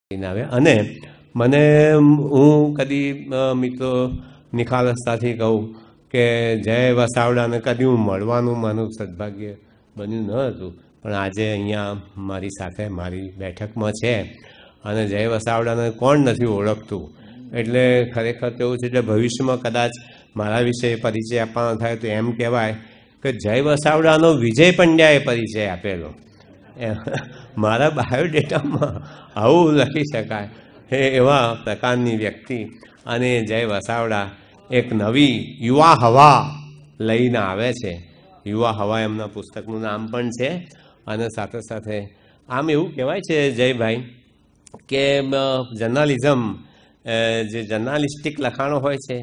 આવે. અને મને હું કદી મિત્રો નિખાલસતાથી કહું કે જય વસાવડાને કદી હું મળવાનું મારું સદભાગ્ય બન્યું ન હતું, પણ આજે અહીંયા મારી સાથે મારી બેઠકમાં છે અને જય વસાવડાને કોણ નથી ઓળખતું. એટલે ખરેખર તો એવું છે એટલે ભવિષ્યમાં કદાચ મારા વિશે પરિચય આપવાનો થાય તો એમ કહેવાય કે જય વસાવડાનો વિજય પંડ્યાએ પરિચય આપેલો. મારા બાયોડેટામાં આવું લખી શકાય એવા પ્રકારની વ્યક્તિ. અને જય વસાવડા એક નવી યુવા હવા લઈને આવે છે. યુવા હવા એમના પુસ્તકનું નામ પણ છે. અને સાથે સાથે આમ એવું કહેવાય છે જયભાઈ કે જર્નાલિઝમ જે જર્નાલિસ્ટિક લખાણો હોય છે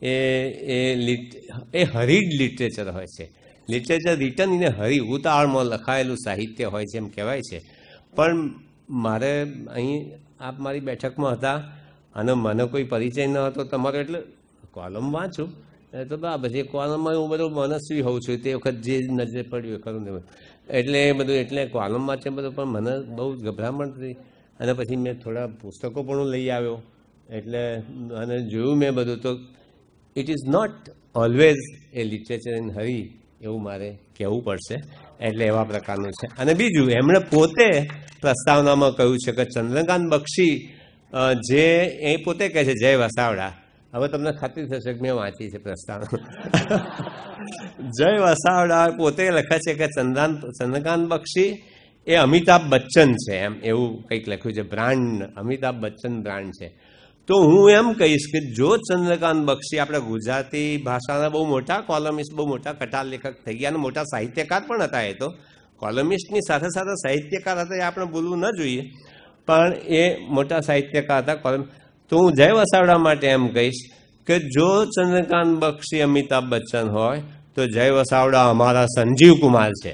એ હરીડ લિટરેચર હોય છે. Literature written in a hurry, ઉતાવળમાં લખાયેલું સાહિત્ય હોય છે એમ કહેવાય છે. પણ મારે અહીં આપ મારી બેઠકમાં હતા અને મને કોઈ પરિચય ન હતો તમારો, એટલે કોલમ વાંચું તો બરાબર છે. કોલમમાં હું બધું મનસ્વી હોઉં છું, તે વખત જે નજરે પડ્યું ખરું ને એટલે એ બધું એટલે કોલમ વાંચે બધું. પણ મને બહુ ગભરામણ થઈ અને પછી મેં થોડા પુસ્તકો પણ લઈ આવ્યો એટલે અને જોયું મેં બધું. તો it is not always a literature in hurry એવું મારે કહેવું પડશે. એટલે એવા પ્રકારનું છે. અને બીજું એમણે પોતે પ્રસ્તાવનામાં કહ્યું છે કે ચંદ્રકાંત બક્ષી જે એ પોતે કહે છે જય વસાવડા, હવે તમને ખાતરી થશે કે મેં વાંચી છે પ્રસ્તાવના. જય વસાવડા પોતે લખે છે કે ચંદ્રકાંત બક્ષી એ અમિતાભ બચ્ચન છે, એમ એવું કંઈક લખ્યું છે. બ્રાન્ડ અમિતાભ બચ્ચન બ્રાન્ડ છે. તો હું એમ કહીશ કે જો ચંદ્રકાંત બક્ષી આપણે ગુજરાતી ભાષાના બહુ મોટા કોલમિસ્ટ, બહુ મોટા કટાર લેખક થઈ ગયા અને મોટા સાહિત્યકાર પણ હતા. એ તો કોલમિસ્ટની સાથે સાથે સાહિત્યકાર હતા, એ આપણે ભૂલવું ન જોઈએ. પણ એ મોટા સાહિત્યકાર હતા કોલમ. તો હું જય વસાવડા માટે એમ કહીશ કે જો ચંદ્રકાંત બક્ષી અમિતાભ બચ્ચન હોય તો જય વસાવડા અમારા સંજીવ કુમાર છે.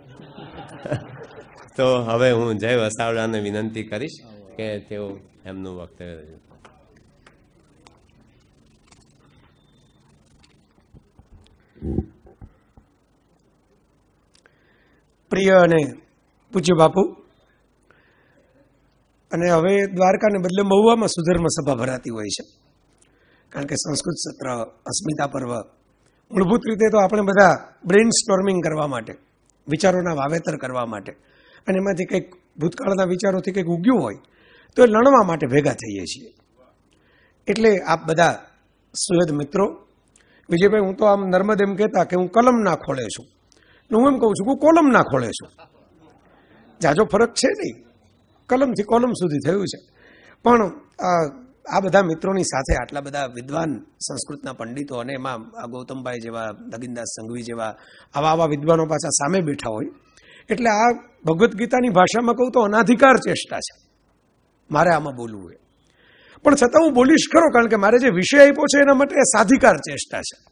તો હવે હું જય વસાવડાને વિનંતી કરીશ કે તેઓ એમનું વક્તવ્ય રજૂ. પ્રિય અને પૂજ્ય બાપુ, અને હવે દ્વારકાને બદલે મહુવામાં સુધર્મ સભા ભરાતી હોય છે, કારણ કે સંસ્કૃત સત્ર, અસ્મિતા પર્વ, મૂળભૂત રીતે તો આપણે બધા બ્રેઇન સ્ટોર્મિંગ કરવા માટે, વિચારોના વાવેતર કરવા માટે, અને એમાંથી કંઈક ભૂતકાળના વિચારોથી કંઈક ઉગ્યું હોય તો એ લણવા માટે ભેગા થઈએ છીએ. એટલે આપ બધા સુહૃદ મિત્રો, વિજયભાઈ હું તો આમ નર્મદ એમ કહેતા કે હું કલમ ના ખોળે છું, હું એમ કહું છું કે કોલમ ના ખોળે છું. જાજો ફરક છે નહીં, કલમથી કોલમ સુધી થયું છે. પણ આ બધા મિત્રોની સાથે આટલા બધા વિદ્વાન સંસ્કૃતના પંડિતો અને એમાં ગૌતમભાઈ જેવા, દગીનદાસ સંઘવી જેવા આવા વિદ્વાનો પાછા સામે બેઠા હોય, એટલે આ ભગવદ્ ગીતાની ભાષામાં કહું તો અનાધિકાર ચેષ્ટા છે મારે આમાં બોલવું હોય. પણ છતાં હું બોલીશ ખરો, કારણ કે મારે જે વિષય આપ્યો છે એના માટે સાધિકાર ચેષ્ટા છે.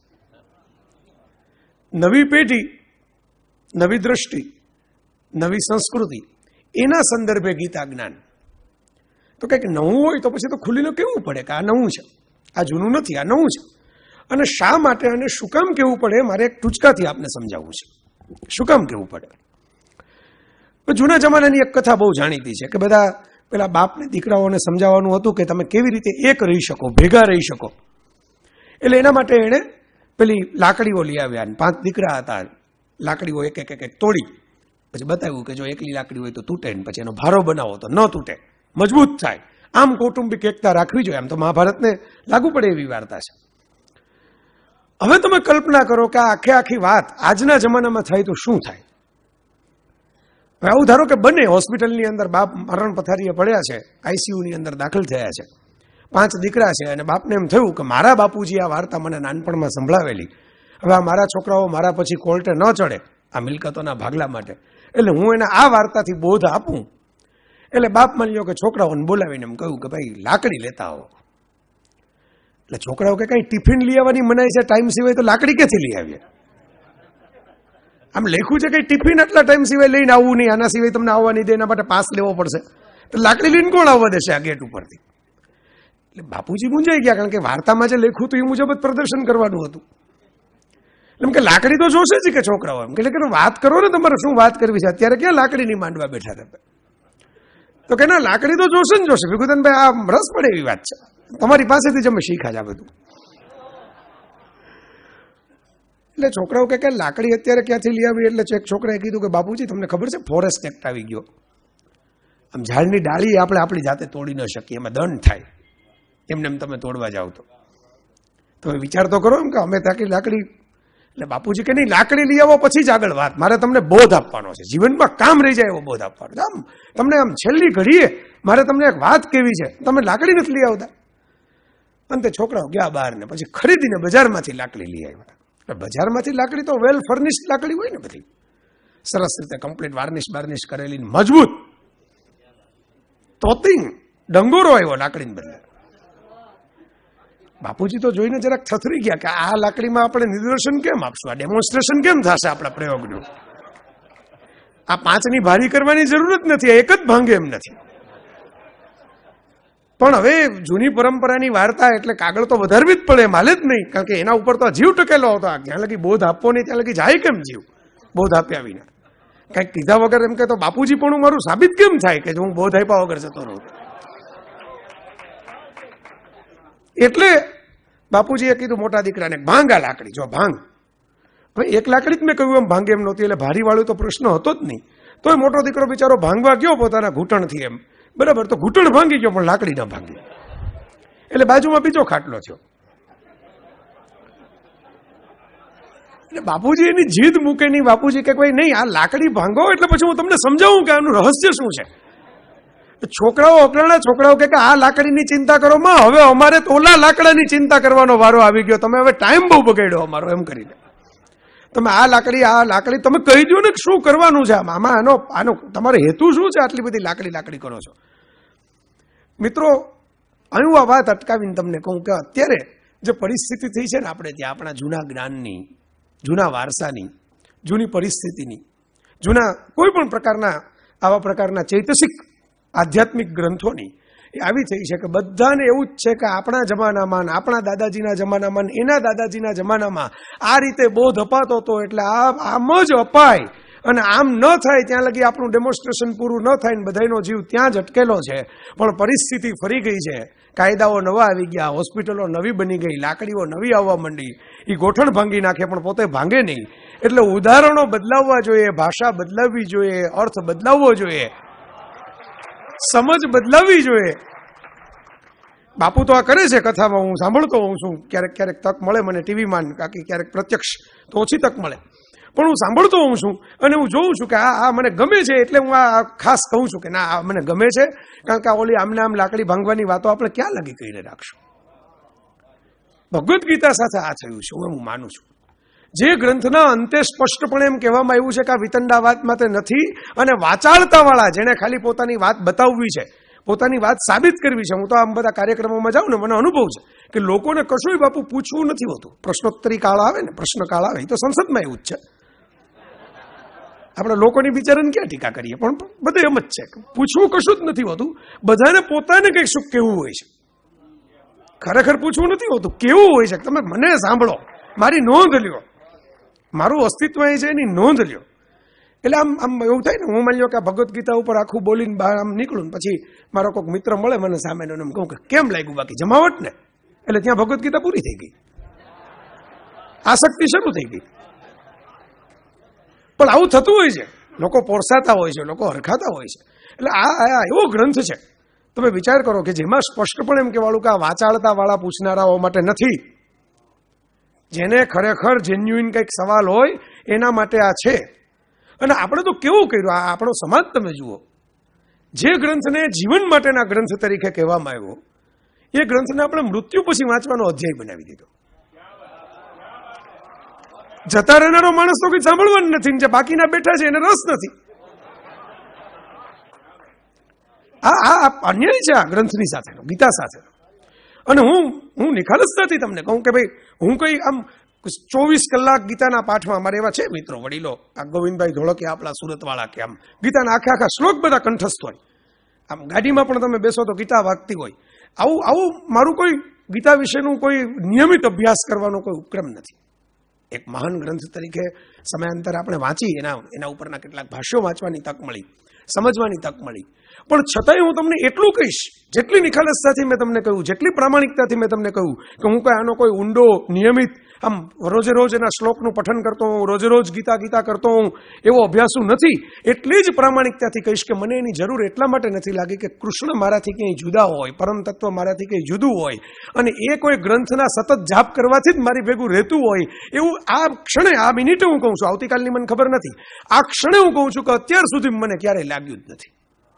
નવી પેઢી, નવી દ્રષ્ટિ, નવી સંસ્કૃતિ, એના સંદર્ભે ગીતા જ્ઞાન. તો કંઈક નવું હોય તો પછી તો ખુલ્લીને કહેવું પડે કે આ નવું છે, આ જૂનું નથી, આ નવું છે. અને શા માટે અને શું કામ કહેવું પડે મારે એક ટૂચકાથી આપને સમજાવવું છે. શું કામ કહેવું પડે? જૂના જમાનાની એક કથા બહુ જાણીતી છે કે બધા પેલા બાપને દીકરાઓને સમજાવવાનું હતું કે તમે કેવી રીતે એક રહી શકો, ભેગા રહી શકો. એટલે એના માટે એણે પેલી લાકડીઓ લઈ આવ્યા, 5 દીકરા હતા. લાકડીઓ એક એક તોડી પછી બતાવ્યું કે જો એકલી લાકડી હોય તો તૂટે, ને પછી એનો ભારો બનાવો તો ન તૂટે, મજબૂત થાય. આમ કૌટુંબિક એકતા રાખવી જોઈએ. આમ તો મહાભારતને લાગુ પડે એવી વાર્તા છે. હવે તમે કલ્પના કરો કે આ આખી વાત આજના જમાનામાં થાય તો શું થાય? હવે આવું ધારો કે બને, હોસ્પિટલની અંદર બાપ મરણ પથારીએ પડ્યા છે, આઈસીયુની અંદર દાખલ થયા છે, 5 દીકરા છે, અને બાપને એમ થયું કે મારા બાપુજી આ વાર્તા મને નાનપણમાં સંભળાવેલી, હવે આ મારા છોકરાઓ મારા પછી કોર્ટે ન ચડે આ મિલકતોના ભાગલા માટે, એટલે હું એને આ વાર્તાથી બોધ આપું. એટલે બાપ માની લો કે છોકરાઓને બોલાવીને એમ કહ્યું કે ભાઈ લાકડી લેતા આવો. એટલે છોકરાઓ કે કઈ ટિફિન લઈ આવવાની મનાય છે ટાઈમ સિવાય, તો લાકડી ક્યાંથી લઈ આવીએ? આમ લખ્યું છે કે ટિફિન આટલા ટાઈમ સિવાય લઈને આવવું નહીં, આના સિવાય તમને આવવા નહીં દે, એના માટે પાસ લેવો પડશે. તો લાકડી લઈને કોણ આવવા દેશે આ ગેટ ઉપરથી? એટલે બાપુજી મૂંઝાઈ ગયા, કારણ કે વાર્તામાં જે લખ્યું હતું એ મુજબ જ પ્રદર્શન કરવાનું હતું. એમ કે લાકડી તો જોશે જ કે છોકરાઓ. એમ કે વાત કરો ને, તમારે શું વાત કરવી છે? અત્યારે ક્યાં લાકડીની માંડવા બેઠા હતા? તો કે ના, લાકડી તો જોશે ને જોશે. ભીખુદાનભાઈ, આ રસ પડે એવી વાત છે, તમારી પાસેથી જ અમે શીખ્યા છે આ બધું. એટલે છોકરાઓ કે લાકડી અત્યારે ક્યાંથી લઈ આવી? એટલે એક છોકરાએ કીધું કે બાપુજી તમને ખબર છે ફોરેસ્ટ એક્ટ આવી ગયો, આમ ઝાડની ડાળી આપણે આપણી જાતે તોડી ન શકીએ, એમાં દંડ થાય, એમને એમ તમે તોડવા જાવ તો વિચાર તો કરો એમ કે અમે તાકી લાકડી. એટલે બાપુજી કે નહીં, લાકડી લઈ આવો પછી જ આગળ વાત, મારે તમને બોધ આપવાનો છે, જીવનમાં કામ રહી જાય એવો બોધ આપવાનો છે. આમ તમને આમ છેલ્લી ઘડીએ મારે તમને એક વાત કેવી છે, તમે લાકડી નથી લઈ આવતા. અંતે છોકરાઓ ગયા બહાર ને પછી ખરીદીને બજારમાંથી લાકડી લઈ આવ્યા. એટલે બજારમાંથી લાકડી તો વેલ ફર્નિશ્ડ લાકડી હોય ને, બધી સરસ રીતે કમ્પ્લીટ વાર્નિશ કરેલી મજબૂત. તોતિંગ ડંગોરો આવ્યો લાકડીને બદલે. બાપુજી તો જોઈને જરાક થથરી ગયા કે આ લાકડીમાં આપણે નિદર્શન કેમ આપશું, આ ડેમોન્સ્ટ્રેશન કેમ થશે આપણા પ્રયોગનું? આ 5ની ભારી કરવાની જરૂર જ નથી, એક જ ભાંગે એમ નથી. પણ હવે જૂની પરંપરાની વાર્તા એટલે કાગળ તો વધારવી જ પડે, એમ હાલે જ નહીં, કારણ કે એના ઉપર તો જીવ ટકેલો હતો. જ્યાં લગી બોધ આપવો નહીં ત્યાં લગી જાય કેમ જીવ? બોધ આપ્યા વિના કંઈક કીધા વગર એમ કે તો બાપુજી પણ મારું સાબિત કેમ થાય કે હું બોધ આપ્યા વગર જતો રહું? એટલે બાપુજીએ કીધું મોટા દીકરાને, ભાંગ આ લાકડી, જો ભાંગ. હવે એક લાકડી જ મેં કહ્યું એમ ભાંગે એમ નહોતી, એટલે ભારી વાળું તો પ્રશ્ન હતો જ નહીં. તોય મોટો દીકરો બિચારો ભાંગવા ગયો પોતાના ઘૂંટણથી એમ, બરાબર, તો ઘૂંટણ ભાંગી ગયો પણ લાકડી ના ભાંગી. એટલે બાજુમાં બીજો ખાટલો થયો. એટલે બાપુજી એની જીદ મૂકે નહીં. બાપુજી કે ભાઈ નહીં, આ લાકડી ભાંગો એટલે પછી હું તમને સમજાવું કે આનું રહસ્ય શું છે. છોકરાઓ અકળાણા છોકરાઓ કે આ લાકડીની ચિંતા કરો માં, હવે અમારે તો ઓલા લાકડાની ચિંતા કરવાનો વારો આવી ગયો, તમે હવે ટાઈમ બહુ બગાડ્યો અમારો એમ કરીને. તમે આ લાકડી તમે કહી દો ને શું કરવાનું છે આમાં, આનો તમારો હેતુ શું છે? આટલી બધી લાકડી કરો છો. મિત્રો, હું આ વાત અટકાવીને તમને કહું કે અત્યારે જે પરિસ્થિતિ થઈ છે ને આપણે ત્યાં, આપણા જૂના જ્ઞાનની, જૂના વારસાની, જૂની પરિસ્થિતિની, જૂના કોઈ પણ પ્રકારના આવા પ્રકારના ચૈતસિક આધ્યાત્મિક ગ્રંથોની એ આવી થઈ છે કે બધાને એવું જ છે કે આપણા જમાનામાં, આપણા દાદાજીના જમાનામાં, એના દાદાજીના જમાનામાં આ રીતે બોધ અપાતો હતો, એટલે આમ જ અપાય અને આમ ન થાય ત્યાં લગી આપણું ડેમોન્સ્ટ્રેશન પૂરું ન થાય ને બધાનો જીવ ત્યાં જ અટકેલો છે. પણ પરિસ્થિતિ ફરી ગઈ છે, કાયદાઓ નવા આવી ગયા, હોસ્પિટલો નવી બની ગઈ, લાકડીઓ નવી આવવા માંડી, એ ગોઠણ ભાંગી નાખે પણ પોતે ભાંગે નહીં. એટલે ઉદાહરણો બદલાવવા જોઈએ, ભાષા બદલાવવી જોઈએ, અર્થ બદલાવવો જોઈએ, સમજ બદલાવવી જોઈએ. બાપુ તો આ કરે છે કથામાં, હું સાંભળતો હોઉં છું, ક્યારેક તક મળે મને ટીવીમાં, કાકી ક્યારેક પ્રત્યક્ષ તો ઓછી તક મળે, પણ હું સાંભળતો હોઉં છું અને હું જોઉં છું કે આ મને ગમે છે. એટલે હું આ ખાસ કહું છું કે ના, આ મને ગમે છે, કારણ કે ઓલી આમને આમ લાકડી ભાંગવાની વાતો આપણે ક્યાં લગી કરીને રાખશું? ભગવદ્ ગીતા સાથે આ થયું છે, હું માનું છું. જે ગ્રંથના અંતે સ્પષ્ટપણે એમ કહેવામાં આવ્યું છે કે આ વિતંડાવાદ માટે નથી, અને વાચાળતાવાળા જેને ખાલી પોતાની વાત બતાવવી છે, પોતાની વાત સાબિત કરવી છે. હું તો આમ બધા કાર્યક્રમોમાં જાઉં ને, મને અનુભવ છે કે લોકોને કશું બાપુ પૂછવું નથી હોતું. પ્રશ્નોત્તરી કાળ આવે ને, પ્રશ્નકાળ આવે, એ તો સંસદમાં એવું જ છે. આપણે લોકોની બિચારાને ક્યાં ટીકા કરીએ, પણ બધું એમ જ છે, પૂછવું કશું જ નથી હોતું. બધાને પોતાને કંઈક શું કેવું હોય છે, ખરેખર પૂછવું નથી હોતું, કેવું હોય છે. તમે મને સાંભળો, મારી નોંધ લ્યો, મારું અસ્તિત્વ એ છે એની નોંધ લ્યો. એટલે આમ એવું થાય ને, હું માની લો કે આ ભગવદ્ ગીતા ઉપર આખું બોલીને બહાર આમ નીકળું, પછી મારો કોઈક મિત્ર મળે મને સામેનો, એમ કહું કે કેમ લાગ્યું બાકી જમાવટ ને, એટલે ત્યાં ભગવદ્ ગીતા પૂરી થઈ ગઈ, આસક્તિ શરૂ થઈ ગઈ. પણ આવું થતું હોય છે, લોકો પોરસાતા હોય છે, લોકો હરખાતા હોય છે. એટલે આ એવો ગ્રંથ છે, તમે વિચાર કરો કે જેમાં સ્પષ્ટપણે એમ કહેવાળું કે આ વાચાળતા વાળા પૂછનારાઓ માટે નથી, જેને ખરેખર જેન્યુઇન કંઈક સવાલ હોય એના માટે આ છે. અને આપણે તો કેવું કર્યું, આ આપણો સમાજ તમે જુઓ, જે ગ્રંથને જીવન માટેના ગ્રંથ તરીકે કહેવામાં આવ્યો, એ ગ્રંથને આપણે મૃત્યુ પછી વાંચવાનો અધ્યાય બનાવી દીધો. જતા રહેનારો માણસ તો કંઈ સાંભળવાનું નથી, જે બાકીના બેઠા છે એને રસ નથી. આ અન્યાય છે આ ગ્રંથની સાથેનો, ગીતા સાથેનો. અને હું નિખાલસતાથી તમને કહું કે ભાઈ, હું કઈ આમ 24 કલાક ગીતાના પાઠમાં, અમારે એવા છે મિત્રો વડીલો, આ ગોવિંદભાઈ ધોળકિયા આપણા સુરતવાળા, કે આમ ગીતાના આખા શ્લોક બધા કંઠસ્થ હોય, આમ ગાડીમાં પણ તમે બેસો તો ગીતા વાગતી હોય. આવું મારું કોઈ ગીતા વિશેનું કોઈ નિયમિત અભ્યાસ કરવાનો કોઈ ઉપક્રમ નથી. એક મહાન ગ્રંથ તરીકે સમયાંતરે આપણે વાંચી, એના ઉપરના કેટલાક ભાષ્યો વાંચવાની તક મળી, સમજવાની તક મળી. પણ છતાંય હું તમને એટલું કહીશ, જેટલી નિખાલસતાથી મેં તમને કહ્યું, જેટલી પ્રામાણિકતાથી મેં તમને કહ્યું કે હું કઈ આનો કોઈ ઊંડો નિયમિત આમ રોજે રોજ એના શ્લોકનું પઠન કરતો હોઉં, રોજે રોજ ગીતા કરતો હોઉં એવો અભ્યાસુ નથી. એટલી જ પ્રામાણિકતાથી કહીશ કે મને એની જરૂર એટલા માટે નથી લાગી કે કૃષ્ણ મારાથી ક્યાંય જુદા હોય, પરમ તત્વ મારાથી કંઈ જુદું હોય અને એ કોઈ ગ્રંથના સતત જાપ કરવાથી જ મારી ભેગું રહેતું હોય એવું આ ક્ષણે, આ મિનિટે હું કહું છું. આવતીકાલની મને ખબર નથી. આ ક્ષણે હું કહું છું કે અત્યાર સુધી મને ક્યારેય લાગ્યું જ નથી.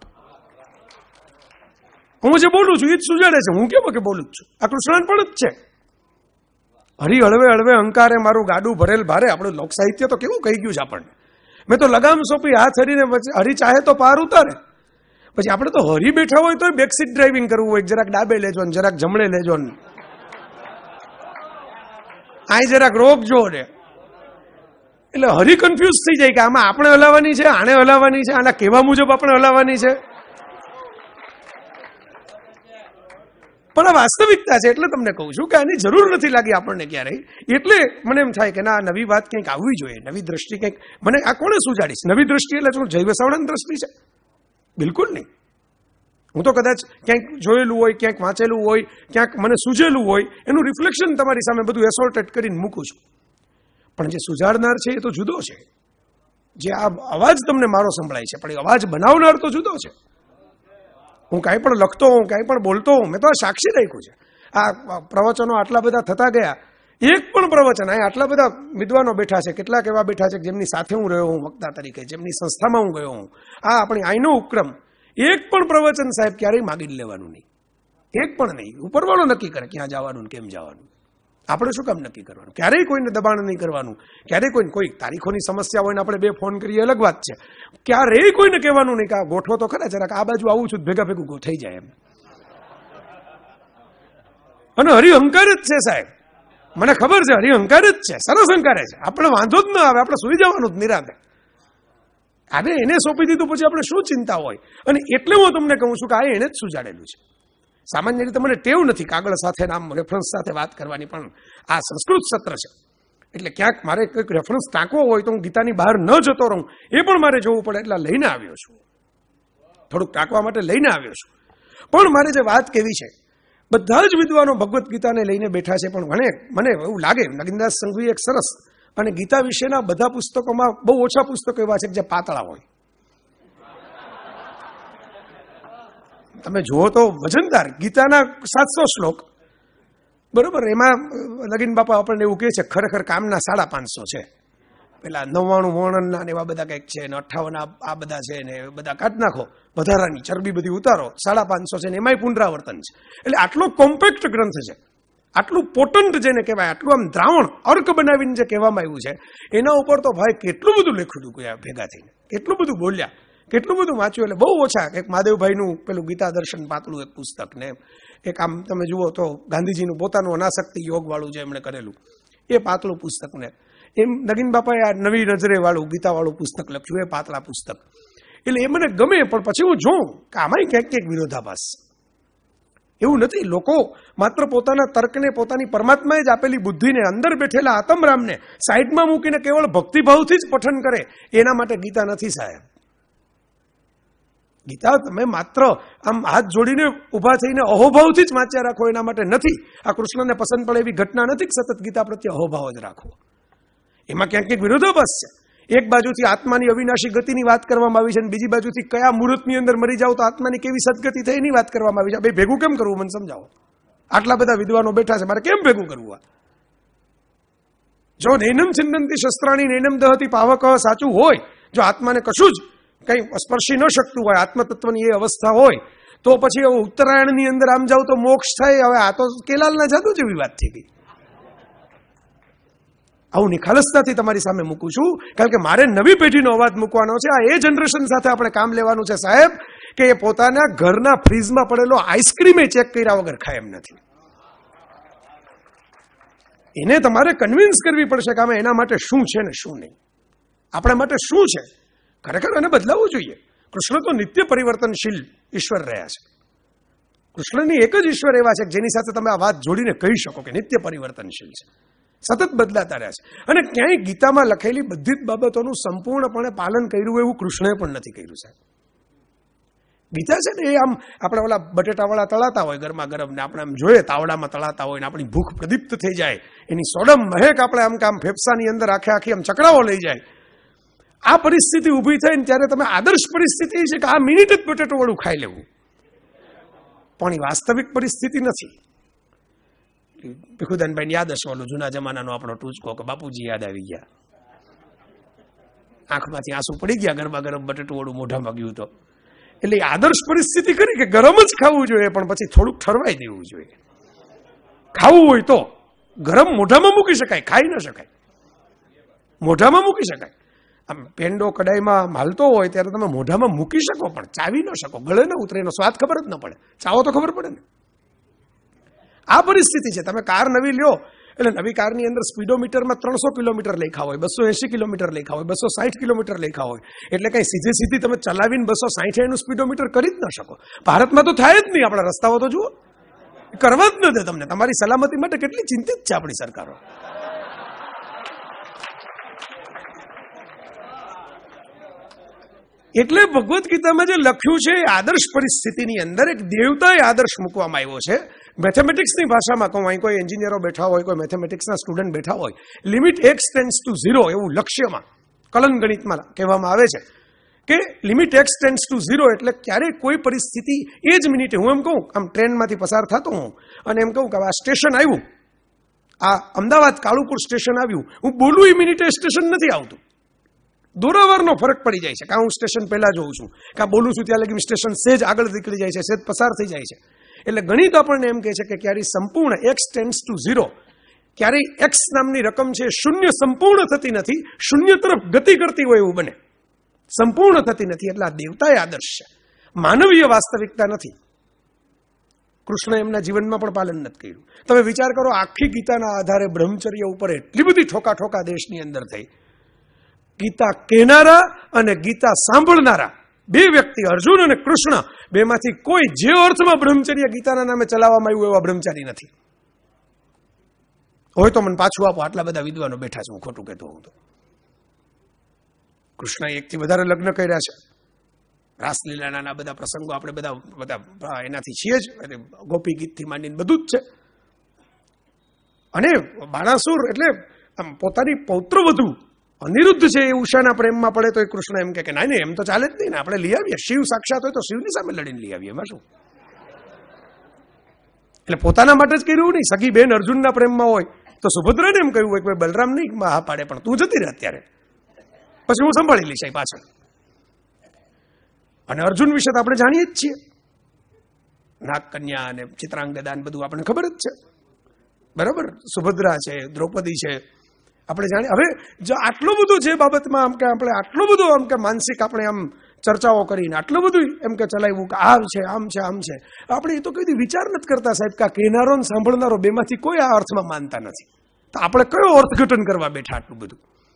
હું જે બોલું છું એ જ સુજાડે છે. હું કેમ કે બોલું જ છું, આ કૃષ્ણાર્પણ જ છે. હરી હળવે હળવે અંકારે મારું ગાડું ભરેલ ભારે. આપણું લોક સાહિત્ય તો કેવું કહી ગયું છે આપણને. મેં તો લગામ સોંપી હાથ હરીને, હરી ચાહે તો પાર ઉતારે. પછી આપણે તો હરી બેઠા હોય તો બેકસીટ ડ્રાઇવિંગ કરવું હોય, જરાક ડાબે લેજો ને જરાક જમણે લેજો ને આ જરાક રોકજો ને. એટલે હરી કન્ફ્યુઝ થઈ જાય કે આમાં આપણે હલાવવાની છે, આને હલાવવાની છે, આના કહેવા મુજબ આપણે હલાવવાની છે. પણ આ વાસ્તવિકતા છે એટલે તમને કહું છું કે આની જરૂર નથી લાગી આપણને ક્યારેય. એટલે મને એમ થાય કે ના, નવી વાત કંઈક આવવી જોઈએ, નવી દ્રષ્ટિ કંઈક. મને આ કોને સુજાડીશ? નવી દ્રષ્ટિ એટલે શું જય વસાવડાની દ્રષ્ટિ છે? બિલકુલ નહીં. હું તો કદાચ ક્યાંક જોયેલું હોય, ક્યાંક વાંચેલું હોય, ક્યાંક મને સૂજેલું હોય એનું રિફ્લેક્શન તમારી સામે બધું એસોર્ટેડ કરીને મૂકું છું. પણ જે સુજાડનાર છે એ તો જુદો છે. જે આ અવાજ તમને મારો સંભળાય છે, પણ એ અવાજ બનાવનાર તો જુદો છે. હું કાંઈ પણ લખતો હોઉં, કાંઈ પણ બોલતો હોઉં, મેં તો આ સાક્ષી રાખ્યું છે. આ પ્રવચનો આટલા બધા થતા ગયા, એક પણ પ્રવચન, અહીં આટલા બધા વિદ્વાનો બેઠા છે, કેટલાક એવા બેઠા છે જેમની સાથે હું રહ્યો હું વક્તા તરીકે, જેમની સંસ્થામાં હું ગયો હું, આ આપણી આઈનો ઉપક્રમ, એક પણ પ્રવચન સાહેબ ક્યારેય માગી લેવાનું નહીં. એક પણ નહીં. ઉપરવાળો નક્કી કરે ક્યાં જવાનું કેમ જવાનું. આપણે શું કામ નક્કી કરવાનું? ક્યારેય કોઈને દબાણ નહીં કરવાનું. ક્યારેય કોઈ તારીખોની સમસ્યા હોય ને આપણે 2 ફોન કરીએ અલગ વાત છે. ક્યારેય કોઈને કહેવાનું નહીં કે આ ગોઠવો તો ખરા, જરાક આ બાજુ આવું છું, ભેગા ભેગું થઈ જાય એમ. અને હરિઅહંકાર જ છે સાહેબ, મને ખબર છે. હરિઅહંકાર જ છે, સરસ અહંકારે છે. આપણે વાંધો જ ના આવે, આપણે સુઈ જવાનું જ નિરાંતે. આને એને સોંપી દીધું પછી આપણે શું ચિંતા હોય? અને એટલે હું તમને કહું છું કે આ એને જ સુજાડેલું છે. સામાન્ય રીતે મને ટેવ નથી કાગળ સાથે, નામ રેફરન્સ સાથે વાત કરવાની, પણ આ સંસ્કૃત સત્ર છે એટલે ક્યાંક મારે કંઈક રેફરન્સ ટાંકવો હોય તો હું ગીતાની બહાર ન જતો રહું, એ પણ મારે જોવું પડે એટલે લઈને આવ્યો છું. થોડુંક ટાંકવા માટે લઈને આવ્યો છું. પણ મારે જે વાત કેવી છે, બધા જ વિદ્વાનો ભગવદ્ ગીતાને લઈને બેઠા છે, પણ મને એવું લાગે નગીનદાસ સંઘવી એક સરસ, અને ગીતા વિશેના બધા પુસ્તકોમાં બહુ ઓછા પુસ્તકો એવા છે જે પાતળા હોય. તમે જુઓ તો વજનદાર ગીતાના 700 શ્લોક, બરોબર, એમાં લગીન બાપા આપણને એવું કહે છે ખરેખર કામના 550 છે. પેલા 99 વર્ણનના એવા બધા કંઈક છે ને 58 આ બધા છે ને બધા કાઢ નાખો, વધારાની ચરબી બધી ઉતારો, 550 છે ને એમાંય પુનરાવર્તન છે. એટલે આટલો કોમ્પેક્ટ ગ્રંથ છે, આટલું પોટન્ટ જેને કહેવાય, આટલું આમ દ્રાવણ અર્ક બનાવીને જે કહેવામાં આવ્યું છે, એના ઉપર તો ભાઈ કેટલું બધું લખ્યું હતું ભેગા થઈને, કેટલું બધું બોલ્યા, કેટલું બધું વાંચ્યું. એટલે બહુ ઓછા. એક મહાદેવભાઈનું પેલું ગીતા દર્શન પાતળું એક પુસ્તક ને એક આમ તમે જુઓ તો ગાંધીજીનું પોતાનું અનાસક્તિ યોગ વાળું જે એમણે કરેલું એ પાતળું પુસ્તક ને એમ નગીન બાપાએ આ નવી નજરે વાળું ગીતા વાળું પુસ્તક લખ્યું, એ પાતળા પુસ્તક. એટલે એ મને ગમે, પણ પછી હું જોઉં કે આમાંય ક્યાંક ક્યાંક વિરોધાભાસ. એવું નથી. લોકો માત્ર પોતાના તર્કને, પોતાની પરમાત્માએ જ આપેલી બુદ્ધિને, અંદર બેઠેલા આત્મરામને સાઈડમાં મૂકીને કેવળ ભક્તિભાવથી જ પઠન કરે, એના માટે ગીતા નથી સાહેબ. ગીતા તમે માત્ર આમ હાથ જોડીને ઊભા થઈને અહોભાવથી જ વાંચ્યા રાખો એના માટે નથી. આ કૃષ્ણને પસંદ પડે એવી ઘટના નથી કે સતત ગીતા પ્રત્યે અહોભાવ જ રાખવો. એમાં ક્યાંક ક્યાંક વિરોધાભાસ છે. એક બાજુથી આત્માની અવિનાશી ગતિની વાત કરવામાં આવી છે અને બીજી બાજુથી કયા મુહૂર્તની અંદર મરી જાવ તો આત્માની કેવી સદગતિ થાય એની વાત કરવામાં આવી છે. બે ભેગું કેમ કરવું મને સમજાવો. આટલા બધા વિદ્વાનો બેઠા છે, મારે કેમ ભેગું કરવું? જો નૈનમ છિંદંતી શસ્ત્રાણી નૈનમ દહતી પાવક સાચું હોય, જો આત્માને કશું જ કંઈ સ્પર્શી ન શકતું હોય, આત્મતત્વની એ અવસ્થા હોય, તો પછી ઉત્તરાયણની અંદર આમ જાવ તો મોક્ષ થાય. હવે આ તો કેલાલના જાદુ જેવી વાત થઈ ગઈ. આવું નિખાલસતાથી તમારી સામે મૂકું છું, કારણ કે મારે નવી પેઢીનો અવાજ મૂકવાનો છે. આ એ જનરેશન સાથે આપણે કામ લેવાનું છે સાહેબ, કે એ પોતાના ઘરના ફ્રીજમાં પડેલો આઈસ્ક્રીમે ચેક કર્યા વગર ખાય એમ નથી. એને તમારે કન્વિન્સ કરવી પડશે કે આમાં એના માટે શું છે ને શું નહીં, આપણા માટે શું છે. ખરેખર એને બદલાવવું જોઈએ. કૃષ્ણ તો નિત્ય પરિવર્તનશીલ ઈશ્વર રહ્યા છે. કૃષ્ણની એક જ ઈશ્વર એવા છે જેની સાથે તમે આ વાત જોડીને કહી શકો કે નિત્ય પરિવર્તનશીલ છે, સતત બદલાતા રહ્યા છે. અને ક્યાંય ગીતામાં લખેલી બધી જ બાબતોનું સંપૂર્ણપણે પાલન કર્યું એવું કૃષ્ણએ પણ નથી કર્યું સાહેબ. ગીતા છે ને એ આમ આપણે ઓલા બટેટાવાળા તળાતા હોય ગરમા ગરમ ને આપણે આમ જોઈએ તાવડામાં તળાતા હોય ને આપણી ભૂખ પ્રદીપ્ત થઈ જાય, એની સોડમ મહેક આપણે આમ કામ ફેફસાની અંદર આખી આમ ચકરાવો લઈ જાય. આ પરિસ્થિતિ ઊભી થાય ને ત્યારે તમે આદર્શ પરિસ્થિતિ છે કે આ મિનિટ જ બટેટો વાળું ખાઈ લેવું, પણ એ વાસ્તવિક પરિસ્થિતિ નથી. ભીખુદાનભાઈ યાદ હશે ઓલો જૂના જમાનાનો આપણો ટૂચકો કે બાપુજી યાદ આવી ગયા, આંખમાંથી આંસુ પડી ગયા, ગરમા ગરમ બટેટું વાળું મોઢામાં ગયું તો. એટલે આદર્શ પરિસ્થિતિ કરી કે ગરમ જ ખાવું જોઈએ, પણ પછી થોડુંક ઠરવાઈ દેવું જોઈએ. ખાવું હોય તો ગરમ મોઢામાં મૂકી શકાય, ખાઈ ન શકાય, મોઢામાં મૂકી શકાય. આમ પેંડો કડાઈમાં હાલતો હોય ત્યારે તમે મોઢામાં મૂકી શકો, પણ ચાવી ન શકો, ગળે ન ઉતરે, એનો સ્વાદ ખબર જ ન પડે. ચાવો તો ખબર પડે ને. આ પરિસ્થિતિ છે. તમે કાર નવી લ્યો એટલે નવી કારની અંદર સ્પીડોમીટરમાં 300 કિલોમીટર લખ્યા હોય, 280 કિલોમીટર લખ્યા હોય, 260 કિલોમીટર લખ્યા હોય, એટલે કઈ સીધી તમે ચલાવીને 260 એનું સ્પીડોમીટર કરી જ ન શકો. ભારતમાં તો થાય જ નહીં. આપણા રસ્તાઓ તો જુઓ, કરવા જ ન દે તમને. તમારી સલામતી માટે કેટલી ચિંતિત છે આપણી સરકારો. એટલે ભગવદ્ ગીતામાં જે લખ્યું છે એ આદર્શ પરિસ્થિતિની અંદર એક દેવતાએ આદર્શ મૂકવામાં આવ્યો છે. મેથેમેટિક્સની ભાષામાં કહું, અહીં કોઈ એન્જિનિયરો બેઠા હોય, કોઈ મેથેમેટિક્સના સ્ટુડન્ટ બેઠા હોય, લિમિટ x ટેન્ડ્સ ટુ 0 એવું લક્ષ્યમાં કલન ગણિતમાં કહેવામાં આવે છે કે લિમિટ x ટેન્ડ્સ ટુ 0 એટલે ક્યારેય કોઈ પરિસ્થિતિ એ જ મિનિટે, હું એમ કહું આમ ટ્રેનમાંથી પસાર થતો હું અને એમ કહું કે આ સ્ટેશન આવ્યું, આ અમદાવાદ કાળુપુર સ્ટેશન આવ્યું, હું બોલું એ મિનિટે સ્ટેશન નથી આવતું. દોરાવારનો ફરક પડી જાય છે. કાં હું સ્ટેશન પહેલા જોઉં છું, કાં બોલું છું ત્યાં લગી સ્ટેશન સેજ આગળ નીકળી જાય છે, સેજ પસાર થઈ જાય છે. એટલે ગણિત આપણને એમ કહે છે કે ક્યારેય સંપૂર્ણ x ટેન્ડ્સ ટુ 0, ક્યારેય x નામની રકમ છે શૂન્ય સંપૂર્ણ થતી નથી, શૂન્ય તરફ ગતિ કરતી હોય એવું બને, સંપૂર્ણ થતી નથી. એટલે આ દેવતાએ આદર્શ છે, માનવીય વાસ્તવિકતા નથી. કૃષ્ણ એમના જીવનમાં પણ પાલન નથી કર્યું. તમે વિચાર કરો, આખી ગીતાના આધારે બ્રહ્મચર્ય ઉપર એટલી બધી ઠોકા દેશની અંદર થઈ. ગીતા કહેનારા અને ગીતા સાંભળનારા બે વ્યક્તિ, અર્જુન અને કૃષ્ણ, બેમાંથી કોઈ જે અર્થમાં બ્રહ્મચર્ય ગીતાના નામે ચલાવવામાં આવ્યું એવા બ્રહ્મચારી નથી. હોય તો મને પાછું આપો, આટલા બધા વિદ્વાનો બેઠા છે, હું ખોટું કહેતો હોઉં તો. કૃષ્ણએ એકથી વધારે લગ્ન કર્યા છે. રાસલીલાના બધા પ્રસંગો આપણે બધા એનાથી છીએ જ, ગોપી ગીતથી માંડીને બધું જ છે. અને બાણાસુર એટલે આમ પોતાની પૌત્ર વધુ અનિરુદ્ધ છે એ ઉષાના પ્રેમમાં પડે તો એ કૃષ્ણ એમ કે ના એમ તો ચાલે જ નહીં ને, આપણે લઈ આવીએ. શિવ સાક્ષાત હોય તો શિવની સામે લડીને લઈ આવીએ, એમાં શું? એટલે પોતાના માટે જ કર્યું નહીં. સગી બેન અર્જુનના પ્રેમમાં હોય તો સુભદ્રાને એમ કહ્યું હોય કે બલરામ નહીં હા પાડે, પણ તું જતી રહે અત્યારે, પછી હું સંભાળી લઈશ પાછળ. અને અર્જુન વિશે તો આપણે જાણીએ જ છીએ, નાગ કન્યા અને ચિત્રાંગદા બધું આપણને ખબર જ છે, બરાબર. સુભદ્રા છે, દ્રૌપદી છે, આપણે જાણીએ. હવે જો આટલું બધું જે બાબતમાં આમ કે આપણે આટલું બધું આમ કે માનસિક આપણે આમ ચર્ચાઓ કરીને આટલું બધું એમ કે ચલાવ્યું કે આમ છે આમ છે આમ છે, આપણે એ તો કઈ વિચાર નથી કરતા સાહેબ કે આ કહેનારો ને સાંભળનારો બેમાંથી કોઈ આ અર્થમાં માનતા નથી. તો આપણે કયો અર્થઘટન કરવા બેઠા આટલું બધું?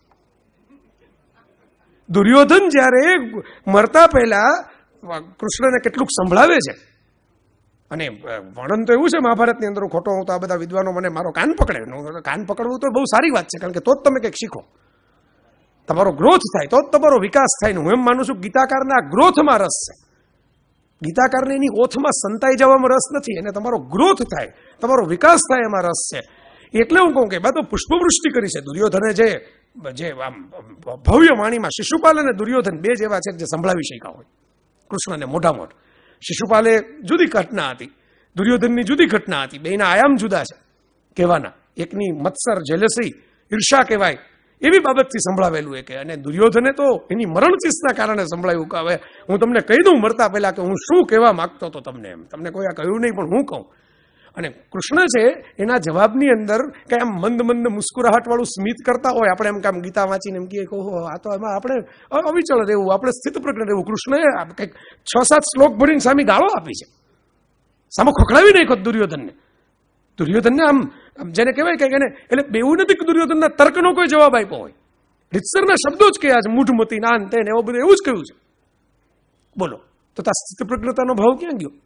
દુર્યોધન જ્યારે મરતા પહેલા કૃષ્ણને કેટલુંક સંભળાવે છે, અને વર્ણન તો એવું છે મહાભારતની અંદર, ખોટો હું તો આ બધા વિદ્વાનો મને મારો કાન પકડે. કાન પકડવું તો બહુ સારી વાત છે, કારણ કે તો જ તમે કંઈક શીખો, તમારો ગ્રોથ થાય, તો જ તમારો વિકાસ થાય. ને હું એમ માનું છું ગીતાકારના ગ્રોથમાં રસ છે. ગીતાકારને એની ઓથમાં સંતાઈ જવામાં રસ નથી, એને તમારો ગ્રોથ થાય, તમારો વિકાસ થાય એમાં રસ છે. એટલે હું કહું કે બા તો પુષ્પવૃષ્ટિ કરી છે દુર્યોધને, જે આમ ભવ્ય વાણીમાં શિશુપાલ અને દુર્યોધન બે જેવા છે જે સંભળાવી શક્યા હોય કૃષ્ણને મોઢામોઢ. શિશુપાલે જુદી ઘટના હતી, દુર્યોધનની જુદી ઘટના હતી, બેના આયામ જુદા છે કહેવાના. એકની મત્સર જેલસી ઈર્ષા કહેવાય એવી બાબતથી સંભળાવેલું કે, અને દુર્યોધને તો એની મરણચીસના કારણે સંભળાવ્યું કે હવે હું તમને કહી દઉં મરતા પહેલા કે હું શું કહેવા માંગતો હતો તમને, એમ તમને કોઈ આ કહ્યું નહીં પણ હું કહું. અને કૃષ્ણ છે એના જવાબની અંદર કઈ આમ મંદ મુસ્કુરાહટ વાળું સ્મિત કરતા હોય, આપણે એમ કામ ગીતા વાંચીને એમ કહીએ કે ઓહો આ તો એમાં આપણે અવિચળ રહેવું, આપણે સ્થિતપ્રજ્ઞ રહેવું. કૃષ્ણએ કંઈક 6-7 શ્લોક ભરીને સામે ગાળો આપી છે, સામે ખોખડાવી નાખ્યો દુર્યોધનને. દુર્યોધનને આમ જેને કહેવાય કે એને એટલે બેવું નથી કે દુર્યોધનના તર્કનો કોઈ જવાબ આપ્યો હોય, રીતસરના શબ્દો જ કહ્યા છે, મૂઢમતી નાન તેને એવું બધું એવું જ કહ્યું છે. બોલો તો આ સ્થિતપ્રજ્ઞતાનો ભાવ ક્યાં ગયો?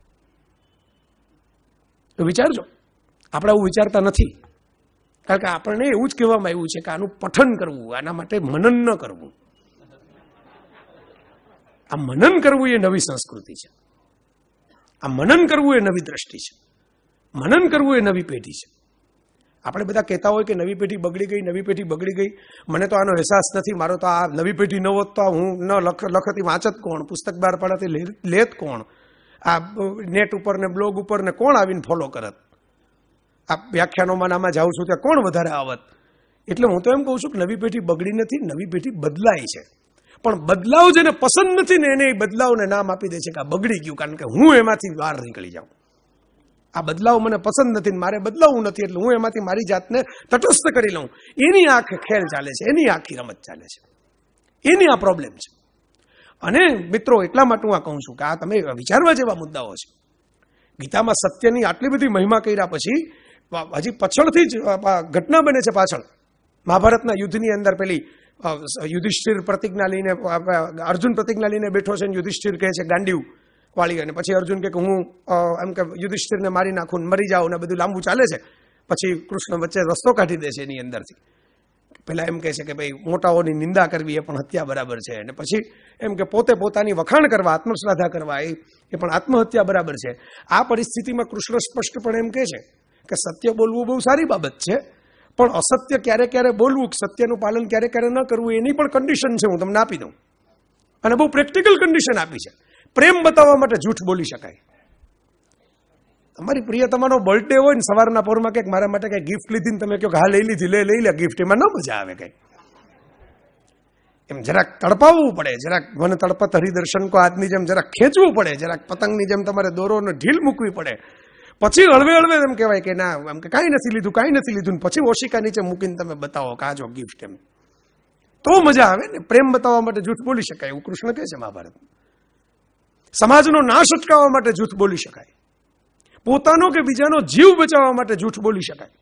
તો વિચારજો. આપણે આવું વિચારતા નથી, કારણ કે આપણને એવું જ કહેવામાં આવ્યું છે કે આનું પઠન કરવું, આના માટે મનન ન કરવું. આ મનન કરવું એ નવી સંસ્કૃતિ છે. આ મનન કરવું એ નવી દ્રષ્ટિ છે. મનન કરવું એ નવી પેઢી છે. આપણે બધા કહેતા હોય કે નવી પેઢી બગડી ગઈ, નવી પેઢી બગડી ગઈ. મને તો આનો અહેસાસ નથી. મારો તો આ નવી પેઢી ન હોત તો હું ન લખતી વાંચત કોણ, પુસ્તક બહાર પાડતી લેત કોણ, આ નેટ ઉપર ને બ્લોગ ઉપર ને કોણ આવીને ફોલો કરત, આ વ્યાખ્યાનોમાં આમાં જાઉં છું ત્યાં કોણ વધારે આવત. એટલે હું તો એમ કહું છું કે નવી પેઢી બગડી નથી, નવી પેઢી બદલાય છે. પણ બદલાવ જેને પસંદ નથી ને એને બદલાવને નામ આપી દે છે કે આ બગડી ગયું, કારણ કે હું એમાંથી બહાર નીકળી જાઉં. આ બદલાવ મને પસંદ નથી, મારે બદલાવવું નથી, એટલે હું એમાંથી મારી જાતને તટસ્થ કરી લઉં. એની આ ખેલ ચાલે છે, એની આખી રમત ચાલે છે, એની આ પ્રોબ્લેમ છે. અને મિત્રો, એટલા માટે હું આ કહું છું કે આ તમે વિચારવા જેવા મુદ્દાઓ છે. ગીતામાં સત્યની આટલી બધી મહિમા કર્યા પછી હજી પાછળથી જ ઘટના બને છે. પાછળ મહાભારતના યુદ્ધની અંદર પેલી યુધિષ્ઠિર પ્રતિજ્ઞા લઈને, અર્જુન પ્રતિજ્ઞા લઈને બેઠો છે, યુધિષ્ઠિર કહે છે ગાંડીવ વાળી, અને પછી અર્જુન કે હું એમ કે યુધિષ્ઠિરને મારી નાખું, મરી જાઉં, ને બધું લાંબુ ચાલે છે. પછી કૃષ્ણ વચ્ચે રસ્તો કાઢી દે છે એની અંદરથી. પેલા એમ કહે છે કે ભાઈ મોટાઓની નિંદા કરવી એ પણ હત્યા બરાબર છે, અને પછી એમ કે પોતે પોતાની વખાણ કરવા, આત્મશ્લાઘા કરવા એ પણ આત્મહત્યા બરાબર છે. આ પરિસ્થિતિમાં કૃષ્ણ સ્પષ્ટપણે એમ કહે છે કે સત્ય બોલવું બહુ સારી બાબત છે, પણ અસત્ય ક્યારે ક્યારે બોલવું, સત્યનું પાલન ક્યારે ક્યારે ન કરવું, એની પણ કન્ડિશન છે, હું તમને આપી દઉં. અને બહુ પ્રેક્ટિકલ કન્ડિશન આપી છે. પ્રેમ બતાવવા માટે જૂઠ બોલી શકાય. તમારી પ્રિયતમાનો બર્થડે હોય ને, સવારના પોરમાં કંઈક મારા માટે કંઈક ગિફ્ટ લીધી ને તમે કહો હા લઈ લીધી, લઈ લે ગિફ્ટ, એમાં ન મજા આવે. કંઈક એમ જરાક તડપાવવું પડે, જરાક મન તડપત હરિદર્શન કો આજની જેમ જરાક ખેંચવું પડે, જરાક પતંગની જેમ તમારે દોરોને ઢીલ મૂકવી પડે. પછી હળવે હળવે એમ કહેવાય કે ના, એમ કે કાંઈ નથી લીધું, કાંઈ નથી લીધું, પછી ઓશિકા નીચે મૂકીને તમે બતાવો કે આ જો ગિફ્ટ, એમ તો મજા આવે ને. પ્રેમ બતાવવા માટે જૂઠ બોલી શકાય, એવું કૃષ્ણ કહે છે મહાભારત. સમાજનો નાશ અટકાવવા માટે જૂઠ બોલી શકાય. પોતાનો કે બીજાનો જીવ બચાવવા માટે જૂઠ બોલી શકાય.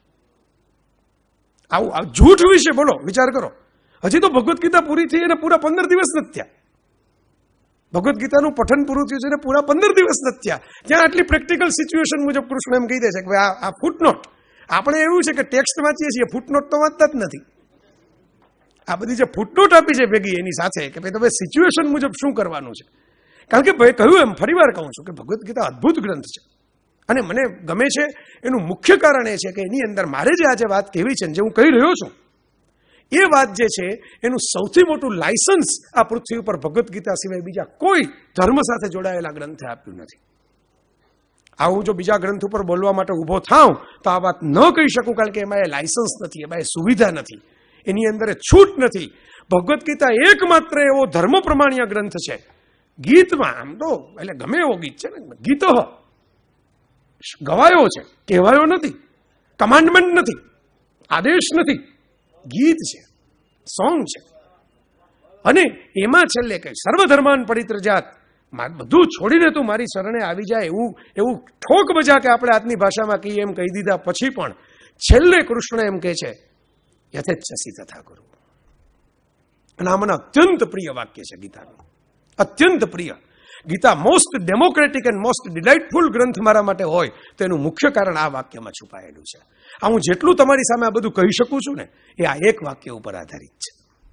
આવું જૂઠ વિશે બોલો, વિચાર કરો. હજી તો ભગવદ્ ગીતા પૂરી થઈ અને પૂરા 15 દિવસ નથી થયા. ભગવદ્ ગીતાનું પઠન પૂરું થયું છે અને પૂરા 15 દિવસ નથી થયા. ત્યાં આટલી પ્રેક્ટિકલ સિચ્યુએશન મુજબ કૃષ્ણ એમ કહી દે છે કે આ ફૂટનોટ. આપણે એવું છે કે ટેક્સ્ટ વાંચીએ છીએ, ફૂટનોટ તો વાંચતા જ નથી. આ બધી જે ફૂટનોટ આપી છે ભેગી એની સાથે કે ભાઈ તમે સિચ્યુએશન મુજબ શું કરવાનું છે. કારણ કે ભાઈ કહ્યું એમ, ફરી વાર કહું છું કે ભગવદ્ ગીતા અદ્ભુત ગ્રંથ છે. અને મને ગમે છે એનું મુખ્ય કારણ એ છે કે એની અંદર મારે જે આજે વાત કહેવી છે, જે હું કહી રહ્યો છું, એ વાત જે છે એનું સૌથી મોટું લાયસન્સ આ પૃથ્વી ઉપર ભગવદ્ ગીતા સિવાય બીજા કોઈ ધર્મ સાથે જોડાયેલા ગ્રંથે આપ્યું નથી. આવું જો બીજા ગ્રંથ ઉપર બોલવા માટે ઊભો થાઉં તો આ વાત ન કહી શકું, કારણ કે એમાં એ લાયસન્સ નથી, એમાં એ સુવિધા નથી, એની અંદર એ છૂટ નથી. ભગવદ્ ગીતા એકમાત્ર એવો ધર્મ પ્રમાણ્ય ગ્રંથ છે. ગીતમાં આમ તો એટલે ગમે એવો ગીત છે ને, ગીત ગવાયો છે, કહેવાયો નથી, કમાન્ડમેન્ટ નથી, આદેશ નથી, ગીત છે, સોંગ છે. અને એમાં છેલ્લે કઈ સર્વધર્માન પરિત્યજાત, બધું છોડીને તું મારી શરણે આવી જાય, એવું ઠોક બજા કે આપણે આજની ભાષામાં કહીએ એમ કહી દીધા પછી પણ છેલ્લે કૃષ્ણ એમ કહે છે યથેચ્છસી તથા કરું. અને આ મને અત્યંત પ્રિય વાક્ય છે ગીતાનું, અત્યંત પ્રિય. Gita most democratic and most delightful ગ્રંથ મારા માટે હોય તો એનું મુખ્ય કારણ આ વાક્યમાં છુપાયેલું છે. આ હું જેટલું તમારી સામે આ બધું કહી શકું છું ને, એ આ એક વાક્ય ઉપર આધારિત છે.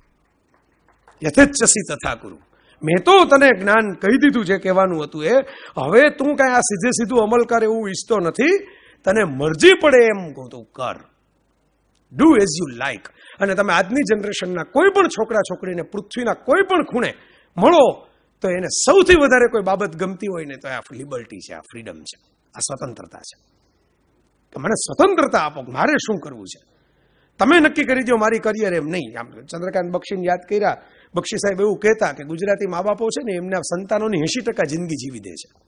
યથેચ્છસી તથા કુરુ. મેં તો તને જ્ઞાન કહી દીધું જે કહેવાનું હતું એ. હવે તું કાંઈ આ સીધે સીધું અમલ કર એવું ઈચ્છતો નથી. તને મરજી પડે એમ કહું તું કર. Do as you like. અને તમે આજની જનરેશનના કોઈ પણ છોકરા છોકરીને પૃથ્વીના કોઈ પણ ખૂણે મળો તો એને સૌથી વધારે કોઈ બાબત ગમતી હોય ને તો આ લિબર્ટી છે, આ ફ્રીડમ છે, આ સ્વતંત્રતા છે. કે મને સ્વતંત્રતા આપો, મારે શું કરવું છે તમે નક્કી કરી દો, મારી કરિયર એમ નહીં. આમ ચંદ્રકાંત બક્ષીને યાદ કર્યા, બક્ષી સાહેબ એવું કહેતા કે ગુજરાતી મા બાપો છે ને એમના સંતાનોની 80% જિંદગી જીવી દે છે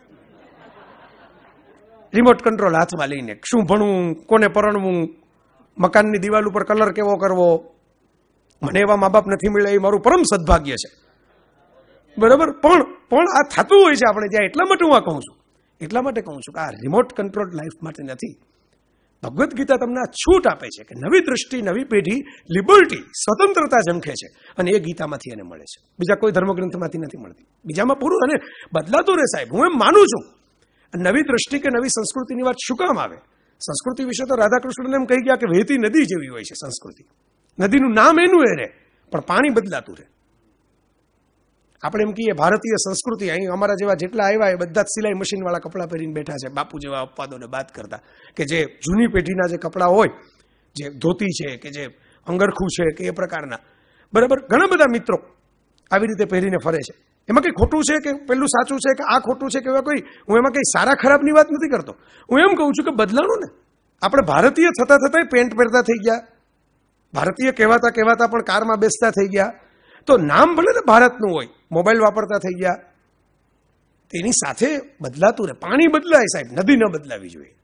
રિમોટ કંટ્રોલ હાથમાં લઈને. શું ભણવું, કોને પરણવું, મકાનની દિવાલ ઉપર કલર કેવો કરવો. મને એવા મા બાપ નથી મળ્યા, એ મારું પરમ સદભાગ્ય છે. બરાબર, પણ આ થતું હોય છે આપણે ત્યાં. એટલા માટે હું આ કહું છું, એટલા માટે કહું છું કે આ રિમોટ કંટ્રોલ લાઈફ માટે નથી. ભગવદ્ ગીતા તમને આ છૂટ આપે છે કે નવી દૃષ્ટિ, નવી પેઢી, લિબર્ટી, સ્વતંત્રતા ઝંખે છે, અને એ ગીતામાંથી એને મળે છે, બીજા કોઈ ધર્મગ્રંથમાંથી નથી મળતી. બીજામાં પૂરું અને બદલાતું રહે સાહેબ, હું એમ માનું છું. નવી દૃષ્ટિ કે નવી સંસ્કૃતિની વાત શું કામ આવે? સંસ્કૃતિ વિશે તો રાધાકૃષ્ણને એમ કહી ગયા કે વહેતી નદી જેવી હોય છે સંસ્કૃતિ. નદીનું નામ એનું એ રહે, પણ પાણી બદલાતું રહે. આપણે એમ કહીએ ભારતીય સંસ્કૃતિ, અહીં અમારા જેવા જેટલા આવ્યા એ બધા જ સિલાઈ મશીનવાળા કપડાં પહેરીને બેઠા છે, બાપુ જેવા અપવાદોને બાદ કરતા, કે જે જૂની પેઢીના જે કપડાં હોય, જે ધોતી છે કે જે અંગરખું છે કે એ પ્રકારના, બરાબર, ઘણા બધા મિત્રો આવી રીતે પહેરીને ફરે છે. એમાં કંઈ ખોટું છે કે પેલું સાચું છે કે આ ખોટું છે કે હું એમાં કંઈ સારા ખરાબની વાત નથી કરતો. હું એમ કહું છું કે બદલાનું ને. આપણે ભારતીય થતા થતાં પેન્ટ પહેરતા થઈ ગયા, ભારતીય કહેવાતા કહેવાતા પણ કારમાં બેસતા થઈ ગયા, તો નામ ભલે ને ભારતનું હોય, મોબાઈલ વાપરતા થઈ ગયા. તેની સાથે બદલાતું રહે. પાણી બદલાય સાહેબ, નદી ન બદલાવી જોઈએ,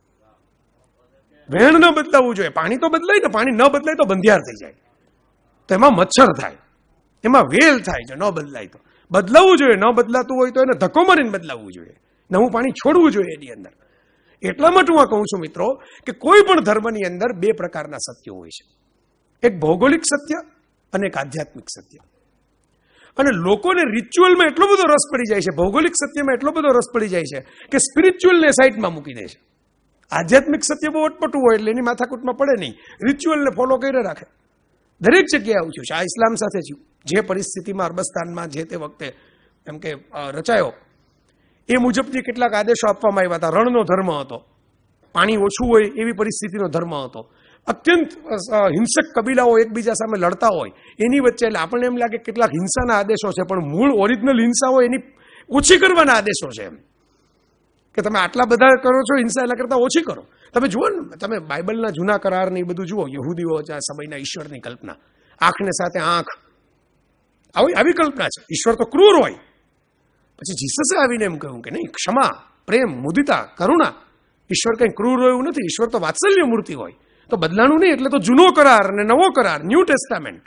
વહેણ ન બદલાવવું જોઈએ. પાણી તો બદલાય ને, પાણી ન બદલાય તો બંધિયાર થઈ જાય, તો એમાં મચ્છર થાય, એમાં વેલ થાય છે. ન બદલાય તો બદલાવવું જોઈએ, ન બદલાતું હોય તો એને ધક્કો મારીને બદલાવવું જોઈએ, નવું પાણી છોડવું જોઈએ એની અંદર. એટલા માટે હું કહું છું મિત્રો કે કોઈ પણ ધર્મની અંદર બે પ્રકારના સત્યો હોય છે, એક ભૌગોલિક સત્ય અને એક આધ્યાત્મિક સત્ય. અને લોકોને રિચ્યુઅલમાં એટલો બધો રસ પડી જાય છે, ભૌગોલિક સત્યમાં એટલો બધો રસ પડી જાય છે કે સ્પિરિચ્યુઅલને સાઈડમાં મૂકી દે છે. આધ્યાત્મિક સત્ય બહુ અટપટું હોય એટલે એની માથાકૂટમાં પડે નહીં, રિચ્યુઅલને ફોલો કરી રાખે. દરેક જગ્યાએ આવું થયું છે. આ ઇસ્લામ સાથે થયું, જે પરિસ્થિતિમાં અરબસ્તાનમાં જે તે વખતે એમ કે રચાયો એ મુજબની કેટલાક આદેશો આપવામાં આવ્યા હતા. રણનો ધર્મ હતો, પાણી ઓછું હોય એવી પરિસ્થિતિનો ધર્મ હતો, અત્યંત હિંસક કબીલાઓ એકબીજા સામે લડતા હોય એની વચ્ચે. એટલે આપણને એમ લાગે કેટલાક હિંસાના આદેશો છે, પણ મૂળ ઓરિજિનલ હિંસા હોય એની ઓછી કરવાના આદેશો છે. એમ કે તમે આટલા બધા કરો છો હિંસા, એના કરતાં ઓછી કરો. તમે જુઓ ને, તમે બાઇબલના જૂના કરાર ને એ બધું જુઓ, યહૂદીઓ સમયના ઈશ્વરની કલ્પના, આંખને સાથે આંખ, આવી કલ્પના છે. ઈશ્વર તો ક્રૂર હોય. પછી જીસસે આવીને એમ કહ્યું કે નહીં, ક્ષમા, પ્રેમ, મુદિતા, કરુણા. ઈશ્વર કંઈ ક્રૂર હોય એવું નથી, ઈશ્વર તો વાત્સલ્ય મૂર્તિ હોય. તો બદલાનું નહીં, એટલે તો જૂનો કરાર અને નવો કરાર, ન્યૂ ટેસ્ટામેન્ટ.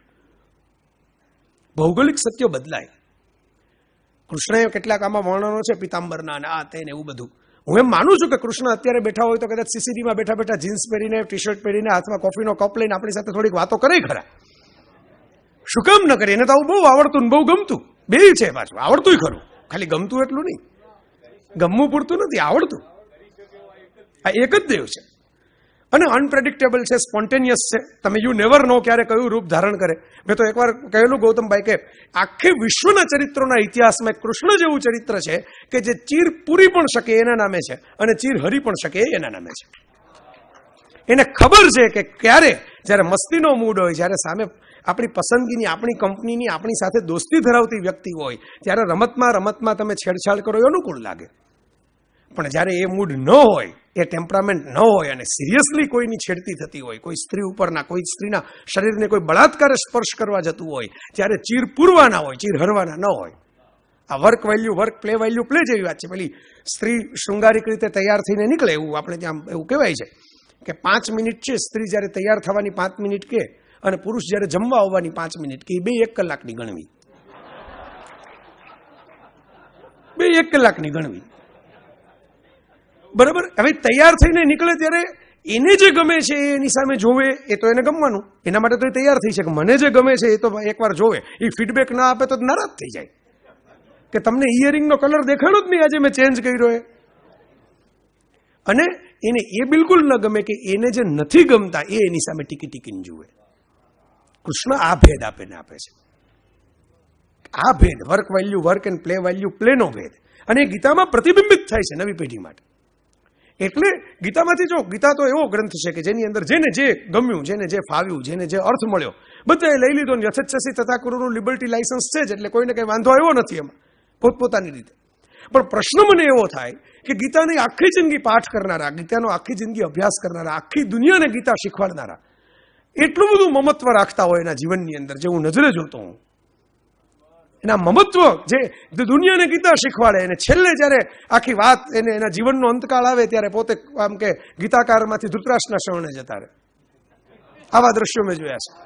ભૌગોલિક સત્યો બદલાય. કૃષ્ણએ કેટલાક આમાં વર્ણનો છે પિતાંબરના અને આ તેને એવું બધું. હું એમ માનું છું કે કૃષ્ણ અત્યારે બેઠા હોય તો કદાચ સીસીડીમાં બેઠા બેઠા જીન્સ પહેરીને, ટી શર્ટ પહેરીને, હાથમાં કોફીનો કપ લઈને આપણી સાથે થોડીક વાતો કરે ખરા. શું કામ ન કરે? એને તો આવું બહુ આવડતું ને બહુ ગમતું, બે છે પાછું. આવડતું ખરું, ખાલી ગમતું એટલું નહીં, ગમવું પૂરતું નથી, આવડતું. આ એક જ દેવ છે અને અનપ્રેડિક્ટેબલ છે, સ્પોન્ટેનિયસ છે. તમે યુ નેવર નો ક્યારે કયું રૂપ ધારણ કરે. મેં તો એકવાર કહેલું ગૌતમભાઈ કે આખે વિશ્વના ચરિત્રોના ઇતિહાસમાં કૃષ્ણ જેવું ચરિત્ર છે કે જે ચીર પૂરી પણ શકે એના નામે છે અને ચીર હરી પણ શકે એના નામે છે. એને ખબર છે કે ક્યારે, જ્યારે મસ્તીનો મૂડ હોય, જ્યારે સામે આપણી પસંદગીની, આપણી કંપનીની, આપણી સાથે દોસ્તી ધરાવતી વ્યક્તિ હોય, ત્યારે રમતમાં તમે છેડછાડ કરો એ અનુકૂળ લાગે. પણ જ્યારે એ મૂડ ન હોય, એ ટેમ્પરામેન્ટ ન હોય અને સિરિયસલી કોઈની છેડતી થતી હોય, કોઈ સ્ત્રી ઉપરના, કોઈ સ્ત્રીના શરીરને કોઈ બળાત્કારે સ્પર્શ કરવા જતું હોય, ત્યારે ચીર પૂરવાના હોય, ચીર હરવાના ન હોય. આ work value, work play value, play જેવી વાત છે. પેલી સ્ત્રી શૃંગારિક રીતે તૈયાર થઈને નીકળે એવું આપણે ત્યાં એવું કહેવાય છે કે 5 મિનિટ છે સ્ત્રી જ્યારે તૈયાર થવાની 5 મિનિટ કે, અને પુરુષ જ્યારે જમવા આવવાની 5 મિનિટ કે, એ બે 1 કલાકની ગણવી, બે 1 કલાકની ગણવી. બરાબર. હવે તૈયાર થઈને નીકળે ત્યારે એને જે ગમે છે એની સામે જોવે, એ તો એને ગમવાનું, એના માટે તો એ તૈયાર થઈ છે કે મને જે ગમે છે એ તો એકવાર જોવે. એ ફીડબેક ના આપે તો નારાજ થઈ જાય કે તમને ઇયરિંગનો કલર દેખાડો જ નહીં, આજે મેં ચેન્જ કર્યો એ. અને એને એ બિલકુલ ન ગમે કે એને જે નથી ગમતા એ એની સામે ટીકીને જુએ. કૃષ્ણ આ ભેદ આપે છે, આ ભેદ, work value work and play value પ્લેનો ભેદ. અને એ ગીતામાં પ્રતિબિંબિત થાય છે નવી પેઢી માટે. એટલે ગીતામાંથી જો, ગીતા તો એવો ગ્રંથ છે કે જેની અંદર જેને જે ગમ્યું, જેને જે ફાવ્યું, જેને જે અર્થ મળ્યો બધાએ લઈ લીધો. યથેચ્છસી તથા કુરુનું લિબર્ટી લાયસન્સ છે જ, એટલે કોઈને કંઈ વાંધો આવ્યો નથી એમાં, પોતપોતાની રીતે. પણ પ્રશ્ન મને એવો થાય કે ગીતાની આખી જિંદગી પાઠ કરનારા, ગીતાનો આખી જિંદગી અભ્યાસ કરનારા, આખી દુનિયાને ગીતા શીખવાડનારા એટલું બધું મમત્વ રાખતા હોય એના જીવનની અંદર, જે હું નજરે જોતો હું, એના મમત્વ જે દુનિયાને ગીતા શીખવાડે, અને છેલ્લે જ્યારે આખી વાત એને એના જીવનનો અંતકાળ આવે ત્યારે પોતે આમ કે ગીતાકારમાંથી ધૃતરાષ્ટ્રના શરણે જતા રહે. આવા દ્રશ્યો મેં જોયા છે.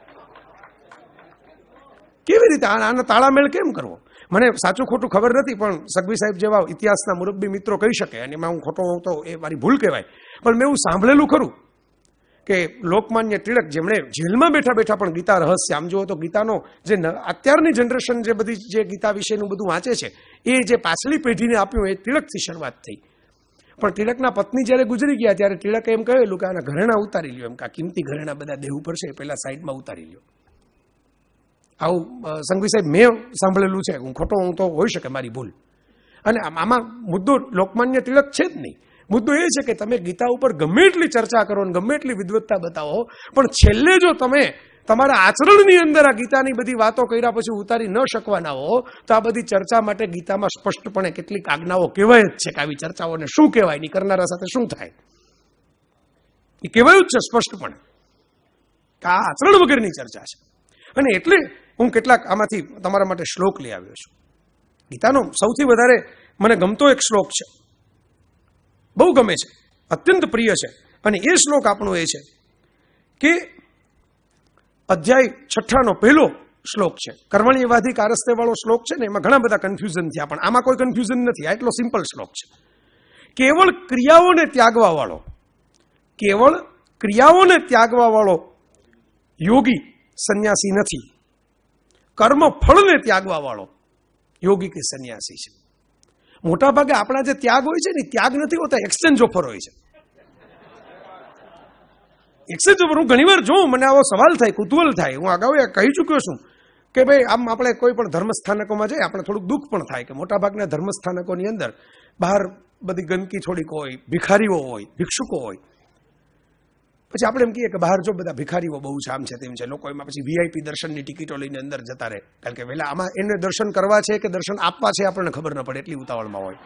કેવી રીતે આનો તાળામેળ કેમ કરવો? મને સાચું ખોટું ખબર નથી, પણ સગવી સાહેબ જેવા ઇતિહાસના મુરબ્બી મિત્રો કહી શકે, અને એમાં હું ખોટો હોઉં તો એ મારી ભૂલ કહેવાય. પણ મેં એવું સાંભળેલું ખરું કે લોકમાન્ય ટિળક, જેમણે જેલમાં બેઠા બેઠા પણ ગીતા રહસ્ય, આમ જુઓ તો ગીતાનો જે અત્યારની જનરેશન જે બધી જે ગીતા વિશેનું બધું વાંચે છે, એ જે પાછલી પેઢીને આપ્યું એ ટિળકથી શરૂઆત થઈ. પણ ટિળકના પત્ની જ્યારે ગુજરી ગયા ત્યારે ટિળકે એમ કહેલું કે આના ઘરેણા ઉતારી લ્યો, એમ કે કિંમતી ઘરેણા બધા દેહ ઉપર છે એ પહેલા સાઈડમાં ઉતારી લ્યો. આવું સંઘવી સાહેબ મેં સાંભળેલું છે. હું ખોટો હું તો હોઈ શકે, મારી ભૂલ. અને આમાં મુદ્દો લોકમાન્ય તિલક છે જ નહીં. મુદ્દો એ છે કે તમે ગીતા ઉપર ગમે એટલી ચર્ચા કરો ને ગમે એટલી વિદ્વત્તા બતાવો, પણ છેલ્લે જો તમે તમારા આચરણની અંદર આ ગીતાની બધી વાતો કર્યા પછી ઉતારી ન શકવાના હો, તો આ બધી ચર્ચા માટે ગીતામાં સ્પષ્ટપણે કેટલીક આજ્ઞાઓ કહેવાય જ છે કે આવી ચર્ચાઓને શું કહેવાય, ની કરનારા સાથે શું થાય, એ કહેવાયું જ છે સ્પષ્ટપણે કે આ આચરણ વગરની ચર્ચા છે. અને એટલે હું કેટલાક આમાંથી તમારા માટે શ્લોક લઈ આવ્યો છું. ગીતાનો સૌથી વધારે મને ગમતો એક શ્લોક છે, બહુ ગમે છે, અત્યંત પ્રિય છે. અને એ શ્લોક આપણો એ છે કે અધ્યાય 6 પહેલો શ્લોક છે, કર્મણ્યવાધી કારસ્તે વાળો શ્લોક છે ને. એમાં ઘણા બધા કન્ફ્યુઝન થયા, પણ આમાં કોઈ કન્ફ્યુઝન નથી. આ એટલો સિમ્પલ શ્લોક છે. કેવળ ક્રિયાઓને ત્યાગવા વાળો, કેવળ ક્રિયાઓને ત્યાગવા વાળો યોગી સંન્યાસી નથી, કર્મ ફળને ત્યાગવા વાળો યોગી કે સંન્યાસી છે. મોટા ભાગે આપણા જે ત્યાગ હોય છે ને, ત્યાગ નથી હોતા, એક્સચેન્જ ઓફર હોય છે. એક્સચેન્જ ઓફર હું ઘણીવાર જોઉં, મને આવો સવાલ થાય, કુતૂહલ થાય. હું અગાઉ કહી ચૂક્યો છું કે ભાઈ આમ આપણે કોઈ પણ ધર્મસ્થાનકોમાં જઈએ, આપણે થોડુંક દુઃખ પણ થાય કે મોટાભાગના ધર્મસ્થાનકોની અંદર બહાર બધી ગંદકી થોડીક હોય, ભિખારીઓ હોય, ભિક્ષુકો હોય. પછી આપણે એમ કહીએ કે બહાર જો બધા ભિખારીઓ બહુ છે, આમ છે તેમ છે, લોકો એમાં પછી વીઆઈપી દર્શનની ટિકિટો લઈને અંદર જતા રહે. કારણ કે પહેલા આમાં એને દર્શન કરવા છે કે દર્શન આપવા છે આપણને ખબર ન પડે, એટલી ઉતાવળમાં હોય.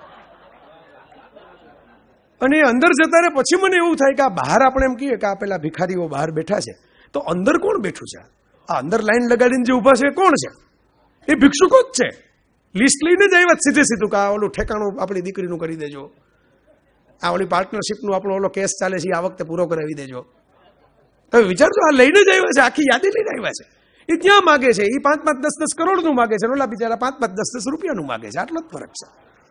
અને અંદર જતા રહે પછી મને એવું થાય કે આ બહાર આપણે એમ કહીએ કે આ પેલા ભિખારીઓ બહાર બેઠા છે, તો અંદર કોણ બેઠું છે? આ અંદર લાઈન લગાડીને જે ઊભા છે કોણ છે? એ ભિક્ષુકો જ છે. લિસ્ટ લઈને જ આવ્યા સીધે સીધું કે આ ઓલું ઠેકાણું આપણી દીકરીનું કરી દેજો, આ ઓલી પાર્ટનરશીપનું આપણો ઓલો કેસ ચાલે છે આ વખતે પૂરો કરાવી દેજો. તમે વિચારજો, આ લઈને જ આવ્યા છે, આખી યાદી લઈને આવ્યા છે. એ ત્યાં માગે છે, એ 5-5, 10-10 કરોડનું માગે છે, ઓલા બિચારા 5-5, 10-10 રૂપિયાનું માગે છે. આટલો જ ફરક છે,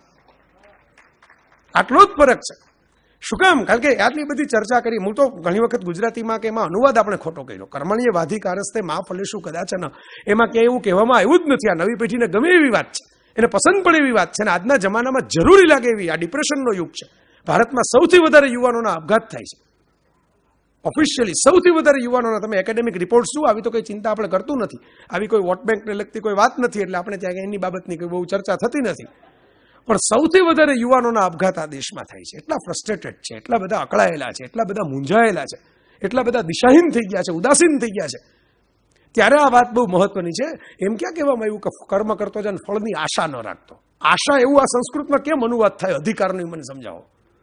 આટલો જ ફરક છે. શું કામ? કારણ કે આટલી બધી ચર્ચા કરી. હું તો ઘણી વખત ગુજરાતીમાં કે એમાં અનુવાદ આપણે ખોટો કર્યો. કર્મણીય વાધી કારસ્તે મા ફલેશું કદાચ ન, એમાં ક્યાંય એવું કહેવામાં આવ્યું જ નથી. આ નવી પેઢીને ગમે એવી વાત છે, એને પસંદ પડે એવી વાત છે, અને આજના જમાનામાં જરૂરી લાગે એવી. આ ડિપ્રેશનનો યુગ છે. ભારતમાં સૌથી વધારે યુવાનોના આપઘાત થાય છે. ઓફિશિયલી સૌથી વધારે યુવાનોના. તમે એકેડેમિક રિપોર્ટ શું, આવી તો કોઈ ચિંતા આપણે કરતું નથી, આવી કોઈ વોટ બેંકને લગતી કોઈ વાત નથી, એટલે આપણે ત્યાં એની બાબતની કોઈ બહુ ચર્ચા થતી નથી. પણ સૌથી વધારે યુવાનોના આપઘાત આ દેશમાં થાય છે. એટલા ફ્રસ્ટ્રેટેડ છે, એટલા બધા અકળાયેલા છે, એટલા બધા મૂંઝાયેલા છે, એટલા બધા દિશાહીન થઈ ગયા છે, ઉદાસીન થઈ ગયા છે. ત્યારે આ વાત બહુ મહત્વની છે. એમ ક્યાં કહેવામાં આવ્યું કે કર્મ કરતો જાય ફળની આશા ન રાખતો? આશા એવું આ સંસ્કૃતમાં કેમ અનુવાદ થાય? અધિકારનું મને સમજાવો.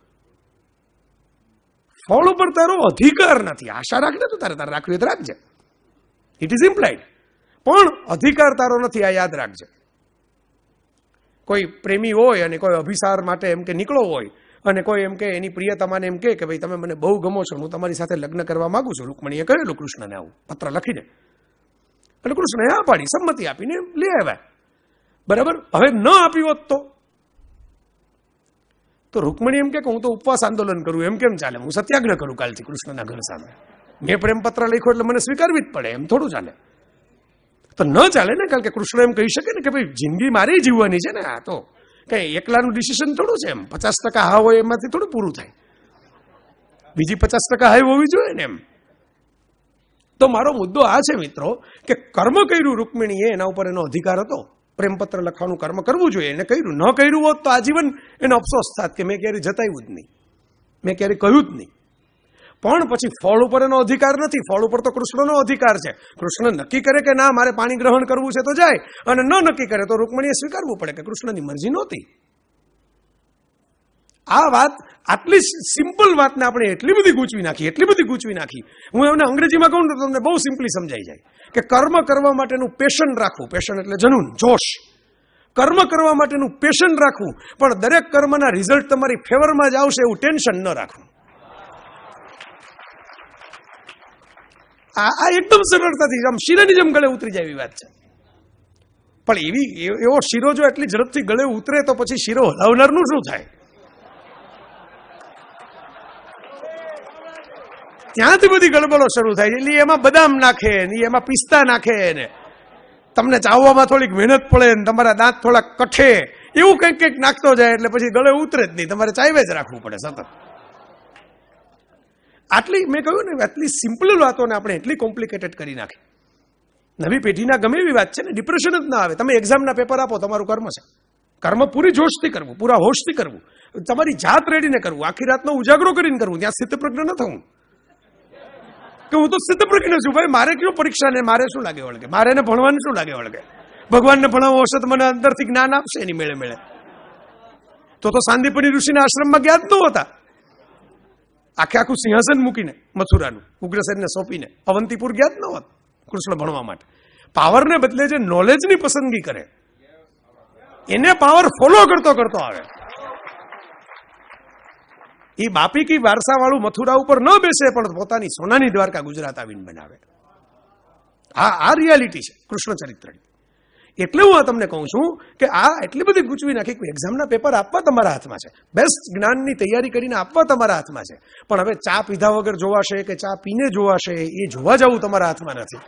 ફળ ઉપર તારો અધિકાર નથી. આશા રાખને તો તારે રાખવી તો રાખજે, ઇટ ઇઝ ઇમ્પ્લાઇડ, પણ અધિકાર તારો નથી, આ યાદ રાખજે. કોઈ પ્રેમી હોય અને કોઈ અભિસાર માટે એમ કે નીકળો હોય, અને કોઈ એમ કે એની પ્રિયતમાને એમ કે ભાઈ તમે મને બહુ ગમો છો, હું તમારી સાથે લગ્ન કરવા માંગુ છું. રૂકમણીએ કહેલું કૃષ્ણને આવું પત્ર લખીને, એટલે કૃષ્ણએ આ પાડી, સંમતિ આપીને લઈ આવ્યા. બરાબર. હવે ન આપી હોત તો રૂકમણી એમ કે હું તો ઉપવાસ આંદોલન કરું, એમ કેમ ચાલે? હું સત્યાગ્રહ કરું કાલથી કૃષ્ણના ઘર સામે. મેં પ્રેમપત્ર લખ્યો એટલે મને સ્વીકારવી જ પડે, એમ થોડું ચાલે. તો ન ચાલે ને, કારણ કે કૃષ્ણ એમ કહી શકે ને કે ભાઈ જિંદગી મારી જીવવાની છે ને, આ તો કઈ એકલાનું ડિસિઝન થોડું છે. એમ 50% હા હોય એમાંથી થોડું પૂરું થાય, બીજી 50% હાઈ હોવી જોઈએ ને એમ. તો મારો મુદ્દો આ છે મિત્રો કે કર્મ કર્યું રૂકમિણીએ, એના ઉપર એનો અધિકાર હતો. પ્રેમપત્ર લખવાનું કર્મ કરવું જોઈએ, એને કર્યું. ન કર્યું હોત તો આજીવન એને અફસોસ થાત કે મેં ક્યારેય જતાવ્યું જ નહીં, મેં ક્યારેય કહ્યું જ નહીં. પણ પછી ફળ ઉપર એનો અધિકાર નથી. ફળ ઉપર તો કૃષ્ણનો અધિકાર છે. કૃષ્ણ નક્કી કરે કે ના મારે પાણી ગ્રહણ કરવું છે તો જાય, અને ન નક્કી કરે તો રૂકમણીએ સ્વીકારવું પડે કે કૃષ્ણની મરજી નહોતી. આ વાત, આટલી સિમ્પલ વાતને આપણે એટલી બધી ગૂંચવી નાખી. હું એમને અંગ્રેજીમાં કહું તો તમને બહુ સિમ્પલી સમજાઈ જાય કે કર્મ કરવા માટેનું પેશન રાખવું, પેશન એટલે જનૂન, જોશ. કર્મ કરવા માટેનું પેશન રાખવું, પણ દરેક કર્મના રિઝલ્ટ તમારી ફેવરમાં જ આવશે એવું ટેન્શન ન રાખવું. આ એકદમ સરળતાથી આમ શીરાની જેમ ગળે ઉતરી જાય એવી વાત છે. પણ એવો શીરો જો એટલી ઝડપથી ગળે ઉતરે તો પછી શીરો હલાવનારનું શું થાય? ત્યાંથી બધી ગડબડો શરૂ થાય. એટલે એમાં બદામ નાખે ને, એમાં પિસ્તા નાખે ને, તમને ચાવવામાં થોડીક મહેનત પડે ને, તમારા દાંત થોડા કઠે, એવું કંઈક નાખતો જાય એટલે પછી ગળે ઉતરે જ નહીં, તમારે ચાવે જ રાખવું પડે સતત. આટલી મેં કહ્યું ને, આટલી સિમ્પલ વાતોને આપણે એટલી કોમ્પ્લિકેટેડ કરી નાખી. નવી પેઢીના ગમે એવી વાત છે ને, ડિપ્રેશન જ ના આવે. તમે એક્ઝામના પેપર આપો, તમારું કર્મ છે. કર્મ પૂરી જોશથી કરવું, પૂરા હોશથી કરવું, તમારી જાત રેડીને કરવું, આખી રાતનો ઉજાગરો કરીને કરવું. ત્યાં સ્થિતપ્રજ્ઞ ન થવું કે હું તો સ્થિતપ્રજ્ઞ છું ભાઈ, મારે કયો પરીક્ષા ને મારે શું લાગે વળગે, મારે એને ભણવાનું શું લાગે વળગે, ભગવાનને ભણાવવો હશે તો મને અંદરથી જ્ઞાન આપશે એની મેળે મેળે. તો સાંદીપની ઋષિના આશ્રમમાં ગયા જ નહોતા. આખું સિંહાસન મૂકીને મથુરાનું ઉગ્રસેનને સોંપીને અવંતીપુર ગયા જ ન હોત કૃષ્ણ ભણવા માટે. પાવરને બદલે જે નોલેજની પસંદગી કરે એને પાવર ફોલો કરતો કરતો આવે. એ બાપી કી વારસા વાળું મથુરા ઉપર ન બેસે, પણ પોતાની સોનાની દ્વારકા ગુજરાત આવીને બનાવે. આ રિયાલિટી છે કૃષ્ણ ચરિત્રની. એટલે હું આ તમને કહું છું કે આ એટલી બધી ગૂંચવી નાખી કે એક્ઝામના પેપર આપવા તમારા હાથમાં છે, બેસ્ટ જ્ઞાનની તૈયારી કરીને આપવા તમારા હાથમાં છે. પણ હવે ચા પીધા વગર જોવાશે કે ચા પીને જોવાશે એ જોવા જવું તમારા હાથમાં નથી.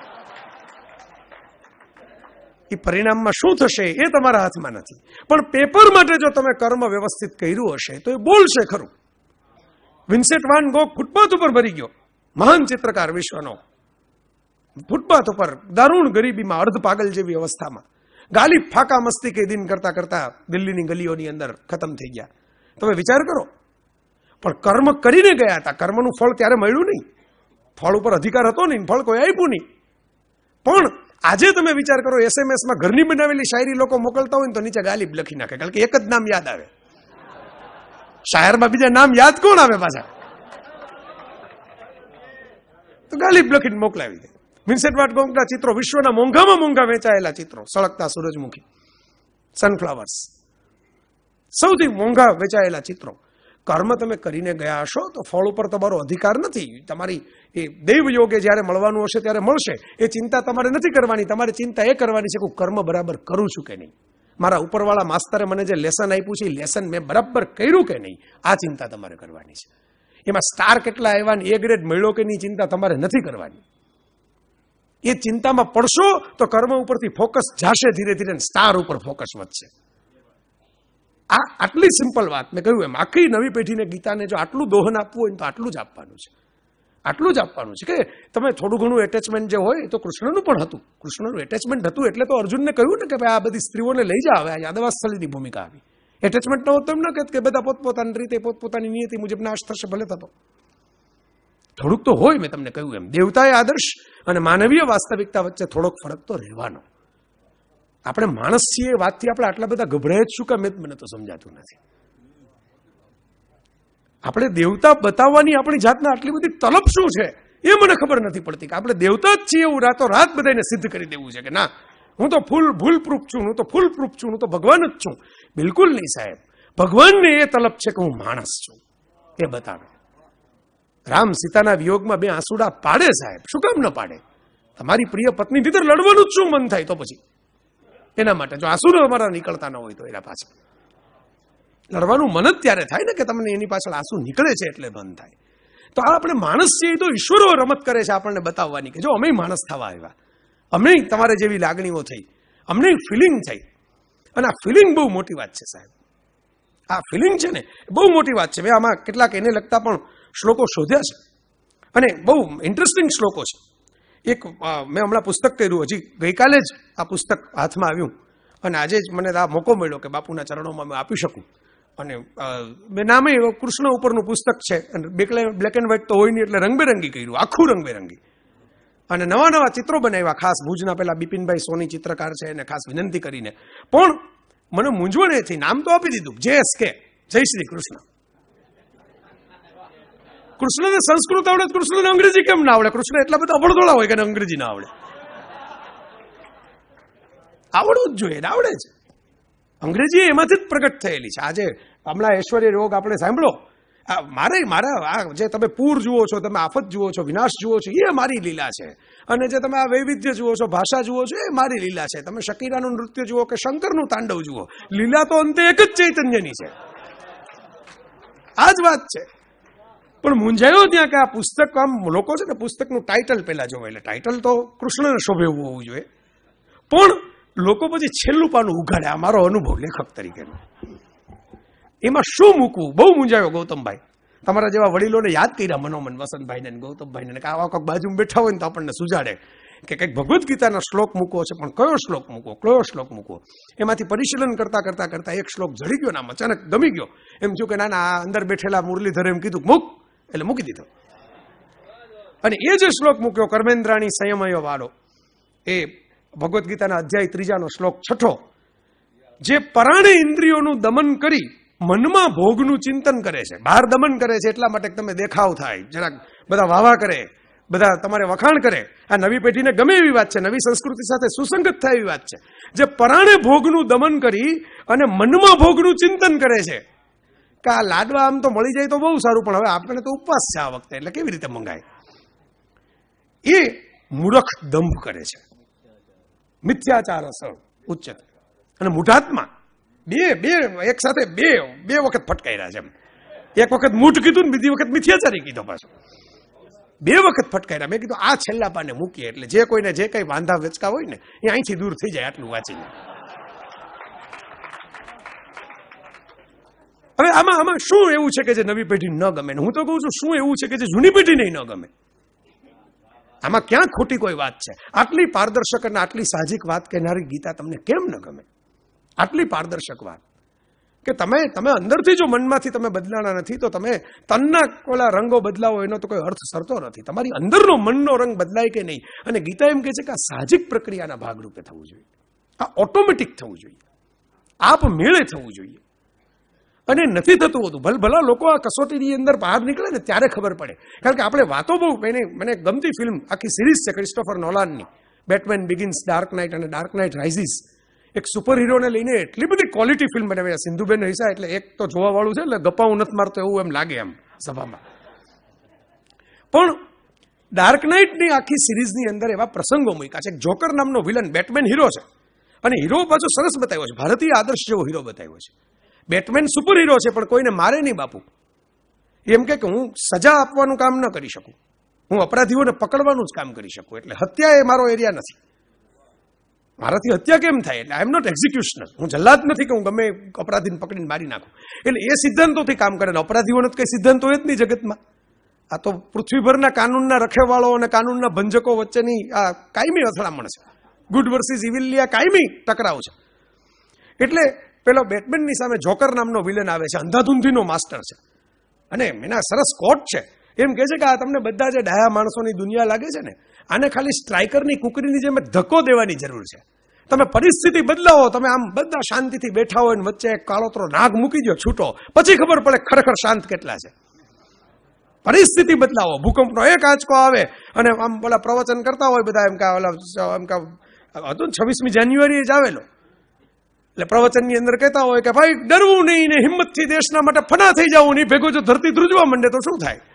એ પરિણામમાં શું થશે એ તમારા હાથમાં નથી. પણ પેપર માટે જો તમે કર્મ વ્યવસ્થિત કર્યું હશે તો એ બોલશે ખરું. વિન્સેન્ટ વાન ગોગ ફૂટપાથ ઉપર ભરી ગયો, મહાન ચિત્રકાર વિશ્વનો. ફૂટપાથ ઉપર દારૂણ ગરીબીમાં, અર્ધ પાગલ જેવી અવસ્થામાં, ગાલી ફાકા મસ્તી કે દિન કરતા કરતા દિલ્હીની ગલીઓની અંદર ખતમ થઈ ગયા. તમે વિચાર કરો. પણ કર્મ કરીને ગયા હતા. કર્મનું ફળ ત્યારે મળ્યું નહીં, ફળ ઉપર અધિકાર હતો નહીં, ફળ કોઈ આપ્યું નહીં. પણ આજે તમે વિચાર કરો, એસએમએસમાં ઘરની બનાવેલી શાયરી લોકો મોકલતા હોય ને તો નીચે ગાલિબ લખી નાખે, કારણ કે એક જ નામ યાદ આવે. શાયરમાં બીજા નામ યાદ કોણ આવે પાછા? તો ગાલિબ લખીને મોકલાવી દે. વિન્સેન્ટ વાન ગોગના ચિત્રો વિશ્વના મોંઘામાં મોંઘા વેચાયેલા ચિત્રો, સળગતા સૂરજમુખી, સનફ્લાવર્સ, સૌથી મોંઘા વેચાયેલા ચિત્રો. કર્મ તમે કરીને ગયા હશો તો ફળ ઉપર તમારો અધિકાર નથી. તમારી એ દૈવ યોગે જ્યારે મળવાનું હશે ત્યારે મળશે. એ ચિંતા તમારે નથી કરવાની. તમારે ચિંતા એ કરવાની છે કે હું કર્મ બરાબર કરું છું કે નહીં, મારા ઉપરવાળા માસ્તરે મને જે લેસન આપ્યું છે એ લેસન મેં બરાબર કર્યું કે નહીં, આ ચિંતા તમારે કરવાની છે. એમાં સ્ટાર કેટલા આવ્યા ને એ ગ્રેડ મળ્યો કે નહીં ચિંતા તમારે નથી કરવાની. એ ચિંતામાં પડશો તો કર્મ ઉપરથી ફોકસ જાશે, ધીરે ધીરે સ્ટાર ઉપર ફોકસ વધશે. આ આટલી સિમ્પલ વાત મેં કહ્યું એમ. આખી નવી પેઢીને ગીતાને જો આટલું દોહન આપવું હોય તો આટલું જ આપવાનું છે. આટલું જ આપવાનું છે કે તમે થોડું ઘણું એટેચમેન્ટ જે હોય તો કૃષ્ણનું પણ હતું. કૃષ્ણનું એટેચમેન્ટ હતું એટલે તો અર્જુનને કહ્યું ને કે ભાઈ આ બધી સ્ત્રીઓને લઈ જા. હવે આ યાદવાસ્થળીની ભૂમિકા આવી. એટેચમેન્ટ ન હોત તો એમ ન કહેત કે બધા પોતપોતાની રીતે પોતપોતાની નિયતિ મુજબ નાશ થશે, ભલે થતો. થોડુંક તો હોય. મેં તમને કહ્યું એમ, દેવતાએ આદર્શ અને માનવીય વાસ્તવિકતા વચ્ચે થોડોક ફરક તો રહેવાનો. આપણે માણસ છીએ એ વાતથી આપણે આટલા બધા ગભરાય જ શું કામ, મને તો સમજાતું નથી. આપણે દેવતા બતાવવાની આપણી જાતના આટલી બધી તલબ શું છે એ મને ખબર નથી પડતી. કે આપણે દેવતા જ છીએ એવું રાતોરાત બધાને સિદ્ધ કરી દેવું છે કે ના હું તો ભૂલ પ્રૂફ છું, હું તો ફૂલ પ્રૂફ છું, હું તો ભગવાન જ છું. બિલકુલ નહીં સાહેબ. ભગવાનને એ તલબ છે કે હું માણસ છું એ બતાવે. રામ સીતાના વિયોગમાં બે આંસુડા પાડે સાહેબ, શું કામ ન પાડે? તમારી પ્રિય પત્ની ભીતર લડવાનું જ શું મન થાય તો પછી એના માટે જો આંસુ અમારા નીકળતા ન હોય તો એના પાછળ લડવાનું મન જ ત્યારે થાય ને કે તમને એની પાછળ આંસુ નીકળે છે એટલે મન થાય. તો આ આપણે માણસ છીએ તો ઈશ્વરો રમત કરે છે આપણને બતાવવાની કે જો અમે માણસ થવા આવ્યા, અમને તમારે જેવી લાગણીઓ થઈ, અમને ફિલિંગ થઈ. અને આ ફિલિંગ બહુ મોટી વાત છે સાહેબ. આ ફિલિંગ છે ને બહુ મોટી વાત છે. મેં આમાં કેટલાક એને લગતા પણ શ્લોકો શોધ્યા છે અને બહુ ઇન્ટરેસ્ટિંગ શ્લોકો છે. એક મેં હમણાં પુસ્તક કર્યું, હજી ગઈકાલે જ આ પુસ્તક હાથમાં આવ્યું અને આજે જ મને આ મોકો મળ્યો કે બાપુના ચરણોમાં મેં આપી શકું. અને મેં નામે કૃષ્ણ ઉપરનું પુસ્તક છે અને બ્લેક એન્ડ વ્હાઇટ તો હોય નહીં એટલે રંગબેરંગી કર્યું, આખું રંગબેરંગી. અને નવા નવા ચિત્રો બનાવ્યા, ખાસ ભુજના પેલા બિપિનભાઈ સોની ચિત્રકાર છે એને ખાસ વિનંતી કરીને. પણ મને મૂંઝવણ એ થઈ, નામ તો આપી દીધું JSK, જય શ્રી કૃષ્ણ. કૃષ્ણને સંસ્કૃત આવડે, કૃષ્ણને અંગ્રેજી કેમ ના આવડે? કૃષ્ણ એટલા બધા અબળદોળા હોય કે અંગ્રેજી ના આવડે? આવડવું જ જોઈએ, આવડે છે. અંગ્રેજી એમાંથી જ પ્રગટ થયેલી છે. આજે હમણાં ઐશ્વર્ય રોગ આપણે સાંભળો, મારા જે તમે પૂર જુઓ છો, તમે આફત જુઓ છો, વિનાશ જુઓ છો, એ મારી લીલા છે. અને જે તમે આ વૈવિધ્ય જુઓ છો, ભાષા જુઓ છો, એ મારી લીલા છે. તમે શકીરાનું નૃત્ય જુઓ કે શંકરનું તાંડવ જુઓ, લીલા તો અંતે એક જ ચૈતન્યની છે. આ જ વાત છે. પણ મૂંઝાયો ત્યાં કે આ પુસ્તક આમ લોકો છે ને પુસ્તકનું ટાઇટલ પહેલા જોવે, એટલે ટાઇટલ તો કૃષ્ણને શોભે એવું હોવું જોઈએ. પણ લોકો પછી છેલ્લું પાનું ઉઘાડે. આ મારો અનુભવ લેખક તરીકેનો. એમાં શું મૂકવું બહુ મૂંઝાયો ગૌતમભાઈ. તમારા જેવા વડીલોને યાદ કર્યા, મનોમન વસંતભાઈને ગૌતમભાઈને, કે આવા કોઈક બાજુમાં બેઠા હોય ને તો આપણને સુજાડે કે કંઈક ભગવદ્ ગીતાનો શ્લોક મૂકવો છે, પણ કયો શ્લોક મૂકવો એમાંથી પરિશીલન કરતા એક શ્લોક જડી ગયો, નામ અચાનક ગમી ગયો. એમ થયું કે ના આ અંદર બેઠેલા મુરલીધરે એમ કીધું મૂક, એટલે મૂકી દીધો. અને એ જે શ્લોક મૂક્યો કર્મેન્દ્રાણી સંયમયો વાળો, એ ભગવદ્ ગીતાના અધ્યાય 3 શ્લોક 6, જે પરાણે ઇન્દ્રિયોનું દમન કરી મનમાં ભોગનું ચિંતન કરે છે. બહાર દમન કરે છે એટલા માટે તમે દેખાવ થાય, જરાક બધા વાવા કરે, બધા તમારે વખાણ કરે. આ નવી પેઢીને ગમે એવી વાત છે, નવી સંસ્કૃતિ સાથે સુસંગત થાય એવી વાત છે. જે પરાણે ભોગનું દમન કરી અને મનમાં ભોગનું ચિંતન કરે છે કે આ લાડવા આમ તો મળી જાય તો બહુ સારું, પણ હવે આપણે તો ઉપવાસ છે આ વખતે, એટલે કેવી રીતે મંગાય, એ મૂર્ખ દંભ કરે છે, મિથ્યાચાર ઉચ્ચ. અને મૂઢાત્મા બે એક સાથે બે વખત ફટકાર્યા છે. એમ એક વખત મૂઢ કીધું ને બીજી વખત મિથ્યાચારી કીધો પાછો, 2 વખત ફટકાર્યા. મેં કીધું આ છેલ્લા પાને મૂકીએ એટલે જે કોઈને જે કઈ વાંધા વેચકા હોય ને એ અહીંથી દૂર થઈ જાય આટલું વાંચીને. હવે આમાં શું એવું છે કે જે નવી પેઢી ન ગમે? હું તો કહું છું શું એવું છે કે જે જૂની પેઢીને ન ગમે? આમાં ક્યાં ખોટી કોઈ વાત છે? આટલી પારદર્શક અને આટલી સાહજિક વાત કહેનારી ગીતા તમને કેમ ન ગમે? આટલી પારદર્શક વાત કે તમે અંદરથી જો મનમાંથી તમે બદલાણા નથી તો તમે તનના કોલા રંગો બદલાવો એનો તો કોઈ અર્થ સરતો નથી. તમારી અંદરનો મનનો રંગ બદલાય કે નહીં. અને ગીતા એમ કહે છે કે આ સાહજિક પ્રક્રિયાના ભાગરૂપે થવું જોઈએ, આ ઓટોમેટિક થવું જોઈએ, આપ મેળે થવું જોઈએ. અને નથી થતું હોતું. ભલા લોકો આ કસોટીની અંદર બહાર નીકળે ને ત્યારે ખબર પડે. કારણ કે આપણે વાતો બહુ, મને ગમતી ફિલ્મ આખી સિરીઝ છે ક્રિસ્ટોફર નોલાનની, બેટમેન બિગિન્સ, ડાર્ક નાઇટ અને ડાર્ક નાઇટ રાઇઝિસ. એક સુપર હીરોને લઈને એટલી બધી ક્વોલિટી ફિલ્મ બનાવી. સિંધુબેન હૈસા એટલે એક તો જોવા વાળું છે, એટલે ગપ્પાઓ નથી મારતો એવું એમ લાગે એમ સભામાં. પણ ડાર્ક નાઇટની આખી સિરીઝની અંદર એવા પ્રસંગો મૂક્યા છે. જોકર નામનો વિલન, બેટમેન હીરો છે, અને હીરો પાછો સરસ બતાવ્યો છે, ભારતીય આદર્શ જેવો હીરો બતાવ્યો છે. બેટમેન સુપર હીરો છે પણ કોઈને મારે નહીં બાપુ. એમ કે હું સજા આપવાનું કામ ન કરી શકું, હું અપરાધીઓને પકડવાનું જ કામ કરી શકું. એટલે હત્યા એ મારો એરિયા નથી. મારાથી હત્યા કેમ થાય? એટલે આઈ એમ નોટ એક્ઝિક્યુશનર. હું જલ્લાદ નથી કે હું ગમે અપરાધીને પકડીને મારી નાખું. એટલે એ સિદ્ધાંતોથી કામ કરે. અપરાધીઓને તો કઈ સિદ્ધાંત હોય જ નહીં જગતમાં. આ તો પૃથ્વીભરના કાનૂનના રખેવાળો અને કાનૂનના ભંજકો વચ્ચેની આ કાયમી અથડામણ છે. ગુડ વર્સિસ ઇવિલની આ કાયમી ટકરાવ છે. એટલે પેલો બેટમેનની સામે જોકર નામનો વિલન આવે છે, અંધાધૂંધીનો માસ્ટર છે. અને એના સરસ કોટ છે. એમ કહે છે કે આ તમને બધા જે ડાયા માણસોની દુનિયા લાગે છે ને, આને ખાલી સ્ટ્રાઇકરની કુકરીની જેમ ધક્કો દેવાની જરૂર છે. તમે પરિસ્થિતિ બદલાવો, તમે આમ બધા શાંતિથી બેઠા હોય ને વચ્ચે એક કાળોતરો નાગ મૂકી દો છૂટો, પછી ખબર પડે ખરેખર શાંત કેટલા છે. પરિસ્થિતિ બદલાવો. ભૂકંપનો એક આંચકો આવે અને આમ બોલા પ્રવચન કરતા હોય બધા, એમ કા હતું 26મી જાન્યુઆરીએ જ આવેલો, એટલે પ્રવચનની અંદર કહેતા હોય કે ભાઈ ડરવું નહીં ને હિંમતથી દેશના માટે ફના થઈ જવું નહીં, ભેગું જો ધરતી ધ્રુજવા માંડે તો શું થાય?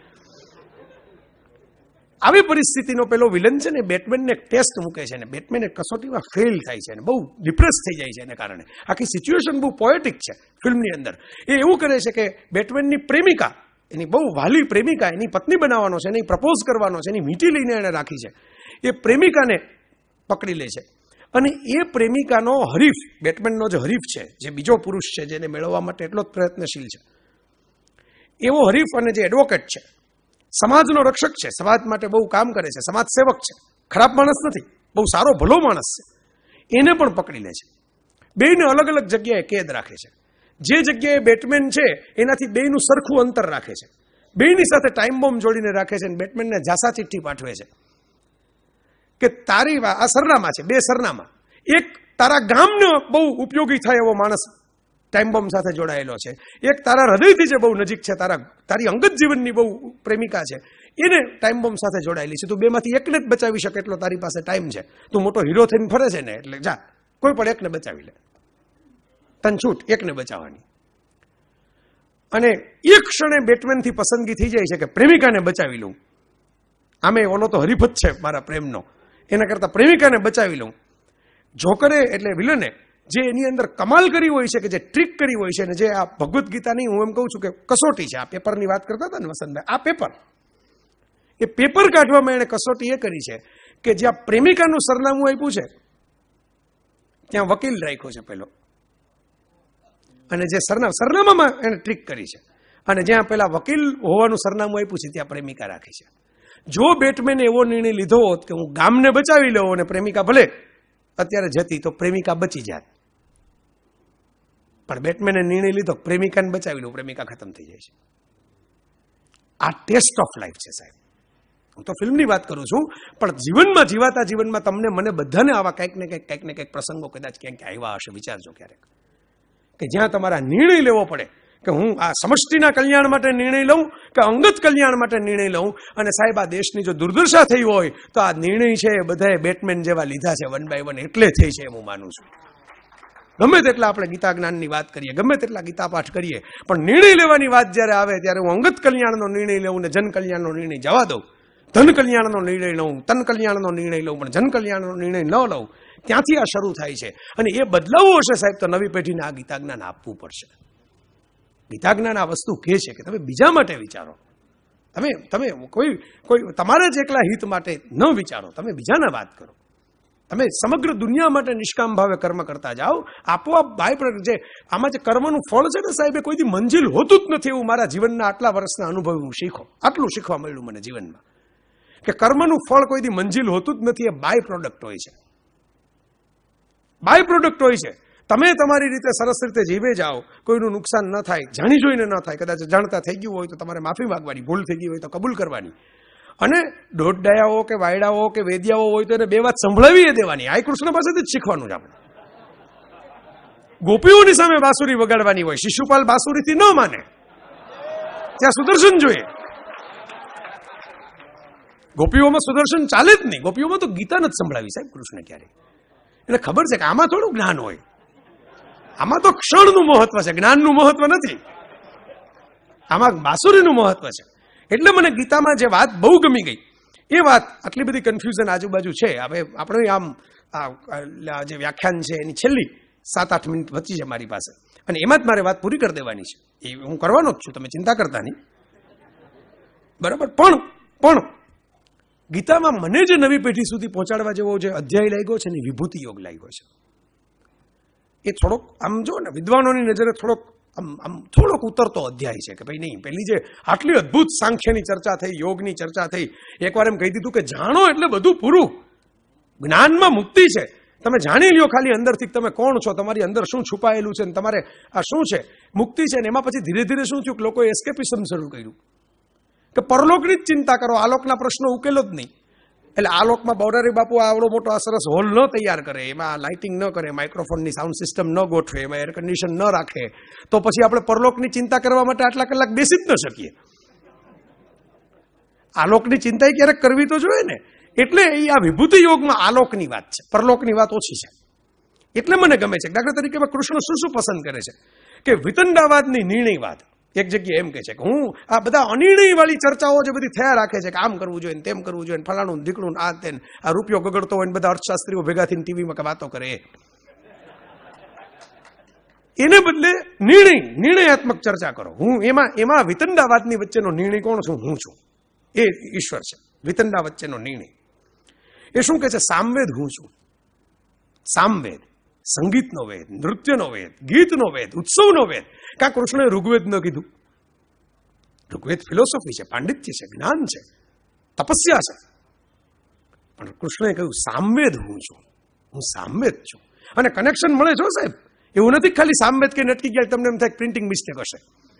આવી પરિસ્થિતિનો પેલો વિલન છે ને બેટમેનને એક ટેસ્ટ મૂકે છે ને બેટમેન એક કસોટીમાં ફેલ થાય છે ને બહુ ડિપ્રેસ થઈ જાય છે. એને કારણે આખી સિચ્યુએશન બહુ પોએટિક છે ફિલ્મની અંદર. એ એવું કરે છે કે બેટમેનની પ્રેમિકા, એની બહુ વાલી પ્રેમિકા, એની પત્ની બનાવવાનો છે, એની પ્રપોઝ કરવાનો છે, એની મીઠી લઈને એને રાખી છે. એ પ્રેમિકાને પકડી લે છે અને એ પ્રેમિકાનો હરીફ, બેટમેનનો જે હરીફ છે, જે બીજો પુરુષ છે જેને મેળવવા માટે એટલો જ પ્રયત્નશીલ છે, એવો હરીફ અને જે એડવોકેટ છે, સમાજનો રક્ષક છે, સમાજ માટે બહુ કામ કરે છે, સમાજ સેવક છે, ખરાબ માણસ નથી, બહુ સારો ભલો માણસ છે, એને પણ પકડી લે છે. બેયને અલગ અલગ જગ્યાએ કેદ રાખે છે. જે જગ્યાએ બેટમેન છે એનાથી બેયનું સરખું અંતર રાખે છે. બેયની સાથે ટાઈમ બોમ્બ જોડીને રાખે છે અને બેટમેનને જાસા ચિઠ્ઠી પાઠવે છે કે તારી આ સરનામા છે, 2 સરનામા, એક તારા ગામને બહુ ઉપયોગી થાય એવો માણસ ટાઈમ બોમ્બ સાથે જોડાયેલો છે, એક તારા હૃદયથી જે બહુ નજીક છે, તારી અંગત જીવનની બહુ પ્રેમિકા છે, એને ટાઈમ બોમ્બ સાથે જોડાયેલી છે. તું બેમાંથી એકને જ બચાવી શકે એટલો તારી પાસે ટાઈમ છે. તું મોટો હીરો થઈને ફરે છે ને, એટલે જા કોઈ પણ એકને બચાવી લે, તન છૂટ એકને બચાવવાની. અને એક ક્ષણે બેટમેનથી પસંદગી થઈ જાય છે કે પ્રેમિકાને બચાવી લઉં. આમે ઓલો તો હરીફ જ છે મારા પ્રેમનો, એના કરતાં પ્રેમિકાને બચાવી લઉં. જોકરે એટલે વિલને જે એની અંદર કમાલ કરી હોય છે, કે જે ટ્રીક કરી હોય છે, અને જે આ ભગવદ્ ગીતાની હું એમ કહું છું કે કસોટી છે. આ પેપરની વાત કરતા હતા ને વસંતભાઈ, આ પેપર કાઢવામાં એણે કસોટી એ કરી છે કે જ્યાં પ્રેમિકાનું સરનામું આપ્યું છે ત્યાં વકીલ રાખ્યો છે પેલો, અને જે સરનામામાં એને ટ્રીક કરી છે, અને જ્યાં પેલા વકીલ હોવાનું સરનામું આપ્યું છે ત્યાં પ્રેમિકા રાખી છે. જો બેટમેને એવો નિર્ણય લીધો હોત કે હું ગામને બચાવી લઉં અને પ્રેમિકા ભલે અત્યારે જતી તો પ્રેમિકા બચી જાત, પણ બેટમેને નિર્ણય લીધો પ્રેમિકાને બચાવી લઉં, પ્રેમિકા ખતમ થઈ જાય છે. આ ટેસ્ટ ઓફ લાઈફ છે સાહેબ. હું તો ફિલ્મની વાત કરું છું, પણ જીવનમાં જીવાતા જીવનમાં તમને મને બધાને આવા કંઈક ને કંઈક પ્રસંગો કદાચ ક્યાંક આવ્યા હશે. વિચારજો ક્યારેક કે જ્યાં તમારા નિર્ણય લેવો પડે કે હું આ સમષ્ટિના કલ્યાણ માટે નિર્ણય લઉં કે અંગત કલ્યાણ માટે નિર્ણય લઉં. અને સાહેબ આ દેશની જો દુર્દશા થઈ હોય તો આ નિર્ણય છે એ બધાએ બેટમેન જેવા લીધા છે 1 by 1 એટલે થઈ છે એમ હું માનું છું. ગમે તેટલા આપણે ગીતા જ્ઞાનની વાત કરીએ, ગમે તેટલા ગીતા પાઠ કરીએ, પણ નિર્ણય લેવાની વાત જ્યારે આવે ત્યારે હું અંગત કલ્યાણનો નિર્ણય લઉં ને જન કલ્યાણનો નિર્ણય જવા દઉં. ધન કલ્યાણનો નિર્ણય લઉં, તન કલ્યાણનો નિર્ણય લઉં, પણ જન કલ્યાણનો નિર્ણય ન લઉં. ત્યાંથી આ શરૂ થાય છે. અને એ બદલાવવું હશે સાહેબ તો નવી પેઢીને આ ગીતા જ્ઞાન આપવું પડશે. ગીતા જ્ઞાન આ વસ્તુ કહે છે કે તમે બીજા માટે વિચારો, તમે કોઈ તમારા જ એકલા હિત માટે ન વિચારો, તમે બીજાના વાત કરો, તમે સમગ્ર દુનિયા માટે નિષ્કામ ભાવે કર્મ કરતા જાઓ. આપોઆપ બાય પ્રોડક્ટ જે આમાં જે કર્મનું ફળ છે ને સાહેબ એ કોઈથી મંજિલ હોતું જ નથી. એવું મારા જીવનના આટલા વર્ષના અનુભવ હું આટલું શીખવા મળ્યું મને જીવનમાં કે કર્મનું ફળ કોઈથી મંજિલ હોતું જ નથી. એ બાય પ્રોડક્ટ હોય છે, બાય પ્રોડક્ટ હોય છે. તમે તમારી રીતે સરસ રીતે જીવે જાઓ, કોઈનું નુકસાન ન થાય, જાણી જોઈને ન થાય. કદાચ જાણતા થઈ ગયું હોય તો તમારે માફી માંગવાની, ભૂલ થઈ ગઈ હોય તો કબૂલ કરવાની. અને દોઢડાયાઓ કે વાયડાઓ કે વેદિયાઓ હોય તો એને 2 વાત સંભળાવી દેવાની. આ કૃષ્ણ પાસેથી જ શીખવાનું છે આપણે. ગોપીઓની સામે બાંસુરી વગાડવાની હોય, શિશુપાલ બાંસુરીથી ન માને, ત્યાં સુદર્શન જોઈએ. ગોપીઓમાં સુદર્શન ચાલે જ નહીં. ગોપીઓમાં તો ગીતા નથી સંભળાવી સાહેબ કૃષ્ણ ક્યારેય. એને ખબર છે કે આમાં થોડું જ્ઞાન હોય, આમાં તો ક્ષણનું મહત્વ છે, જ્ઞાનનું મહત્વ નથી, આમાં બાંસુરીનું મહત્વ છે. એટલે મને ગીતામાં જે વાત બહુ ગમી ગઈ એ વાત, આટલી બધી કન્ફ્યુઝન આજુબાજુ છે. હવે આપણે આમ જે વ્યાખ્યાન છે એની છેલ્લી 7-8 મિનિટ વચ્ચી છે મારી પાસે, અને એમાં જ મારે વાત પૂરી કરી દેવાની છે. એ હું કરવાનો જ છું, તમે ચિંતા કરતા નહીં, બરાબર. પણ ગીતામાં મને જે નવી પેઢી સુધી પહોંચાડવા જેવો જે અધ્યાય લાગ્યો છે ને વિભૂતિ યોગ લાગ્યો છે. એ થોડોક આમ જો ને વિદ્વાનોની નજરે થોડોક ઉતરતો અધ્યાય છે કે ભાઈ નહીં, પેલી જે આટલી અદ્ભુત સાંખ્યની ચર્ચા થઈ, યોગની ચર્ચા થઈ, એકવાર એમ કહી દીધું કે જાણો એટલે બધું પૂરું. જ્ઞાનમાં મુક્તિ છે. તમે જાણી લ્યો ખાલી અંદરથી તમે કોણ છો, તમારી અંદર શું છુપાયેલું છે, તમારે આ શું છે, મુક્તિ છે. ને એમાં પછી ધીરે ધીરે શું થયું કે લોકોએ એસ્કેપિઝમ શરૂ કર્યું કે પરલોકની જ ચિંતા કરો, આલોકના પ્રશ્નો ઉકેલો જ નહીં. એટલે આલોકમાં મોરારી બાપુ આવડો મોટો આ સરસ હોલ ન તૈયાર કરે, એમાં લાઇટિંગ ન કરે, માઇક્રોફોનની સાઉન્ડ સિસ્ટમ ન ગોઠવે, એમાં એર કન્ડિશન ન રાખે, તો પછી આપણે પરલોકની ચિંતા કરવા માટે આટલા કલાક બેસી જ ન શકીએ. આલોકની ચિંતા ક્યારેક કરવી તો જોઈએ ને. એટલે એ આ વિભૂતિ યોગમાં આલોકની વાત છે, પરલોકની વાત ઓછી છે. એટલે મને ગમે છે. દાખલા તરીકે કૃષ્ણ શું પસંદ કરે છે કે વિતંડાવાદની નિર્ણયવાદ. એક જગ્યાએ એમ કહે છે કે હું આ બધા અનિર્ણય વાળી ચર્ચાઓ જે બધી થયા રાખે છે કે આમ કરવું જોઈએ, તેમ કરવું જોઈએ, ફલાણું ઢીકણું, આ તેન, આ રૂપિયો ગગડતો હોય ને બધા અર્થશાસ્ત્રીઓ ભેગા થઈને ટીવીમાં વાતો કરે, એને બદલે નિર્ણયાત્મક ચર્ચા કરો. હું એમાં વિતંડાવાદની વચ્ચેનો નિર્ણય કોણ છું? હું છું. એ ઈશ્વર છે. વિતંડા વચ્ચેનો નિર્ણય એ શું કહે છે? સામવેદ હું છું. સામવેદ, સંગીતનો વેદ, નૃત્યનો વેદ, ગીતનો વેદ, ઉત્સવનો વેદ. કા કૃષ્ણએ ઋગ્વેદ ન કીધું? ઋગ્વેદ ફિલોસોફી છે, પાંડિત્ય છે, જ્ઞાન છે, તપસ્યા છે. પણ કૃષ્ણએ કહ્યું સામવેદ હું છું. હું સામવેદ છું. અને કનેક્શન મળે છો સાહેબ. એવું નથી ખાલી સામવેદ કે નટકી ગયા તમને એમ થાય પ્રિન્ટિંગ મિસ્ટેક હશે.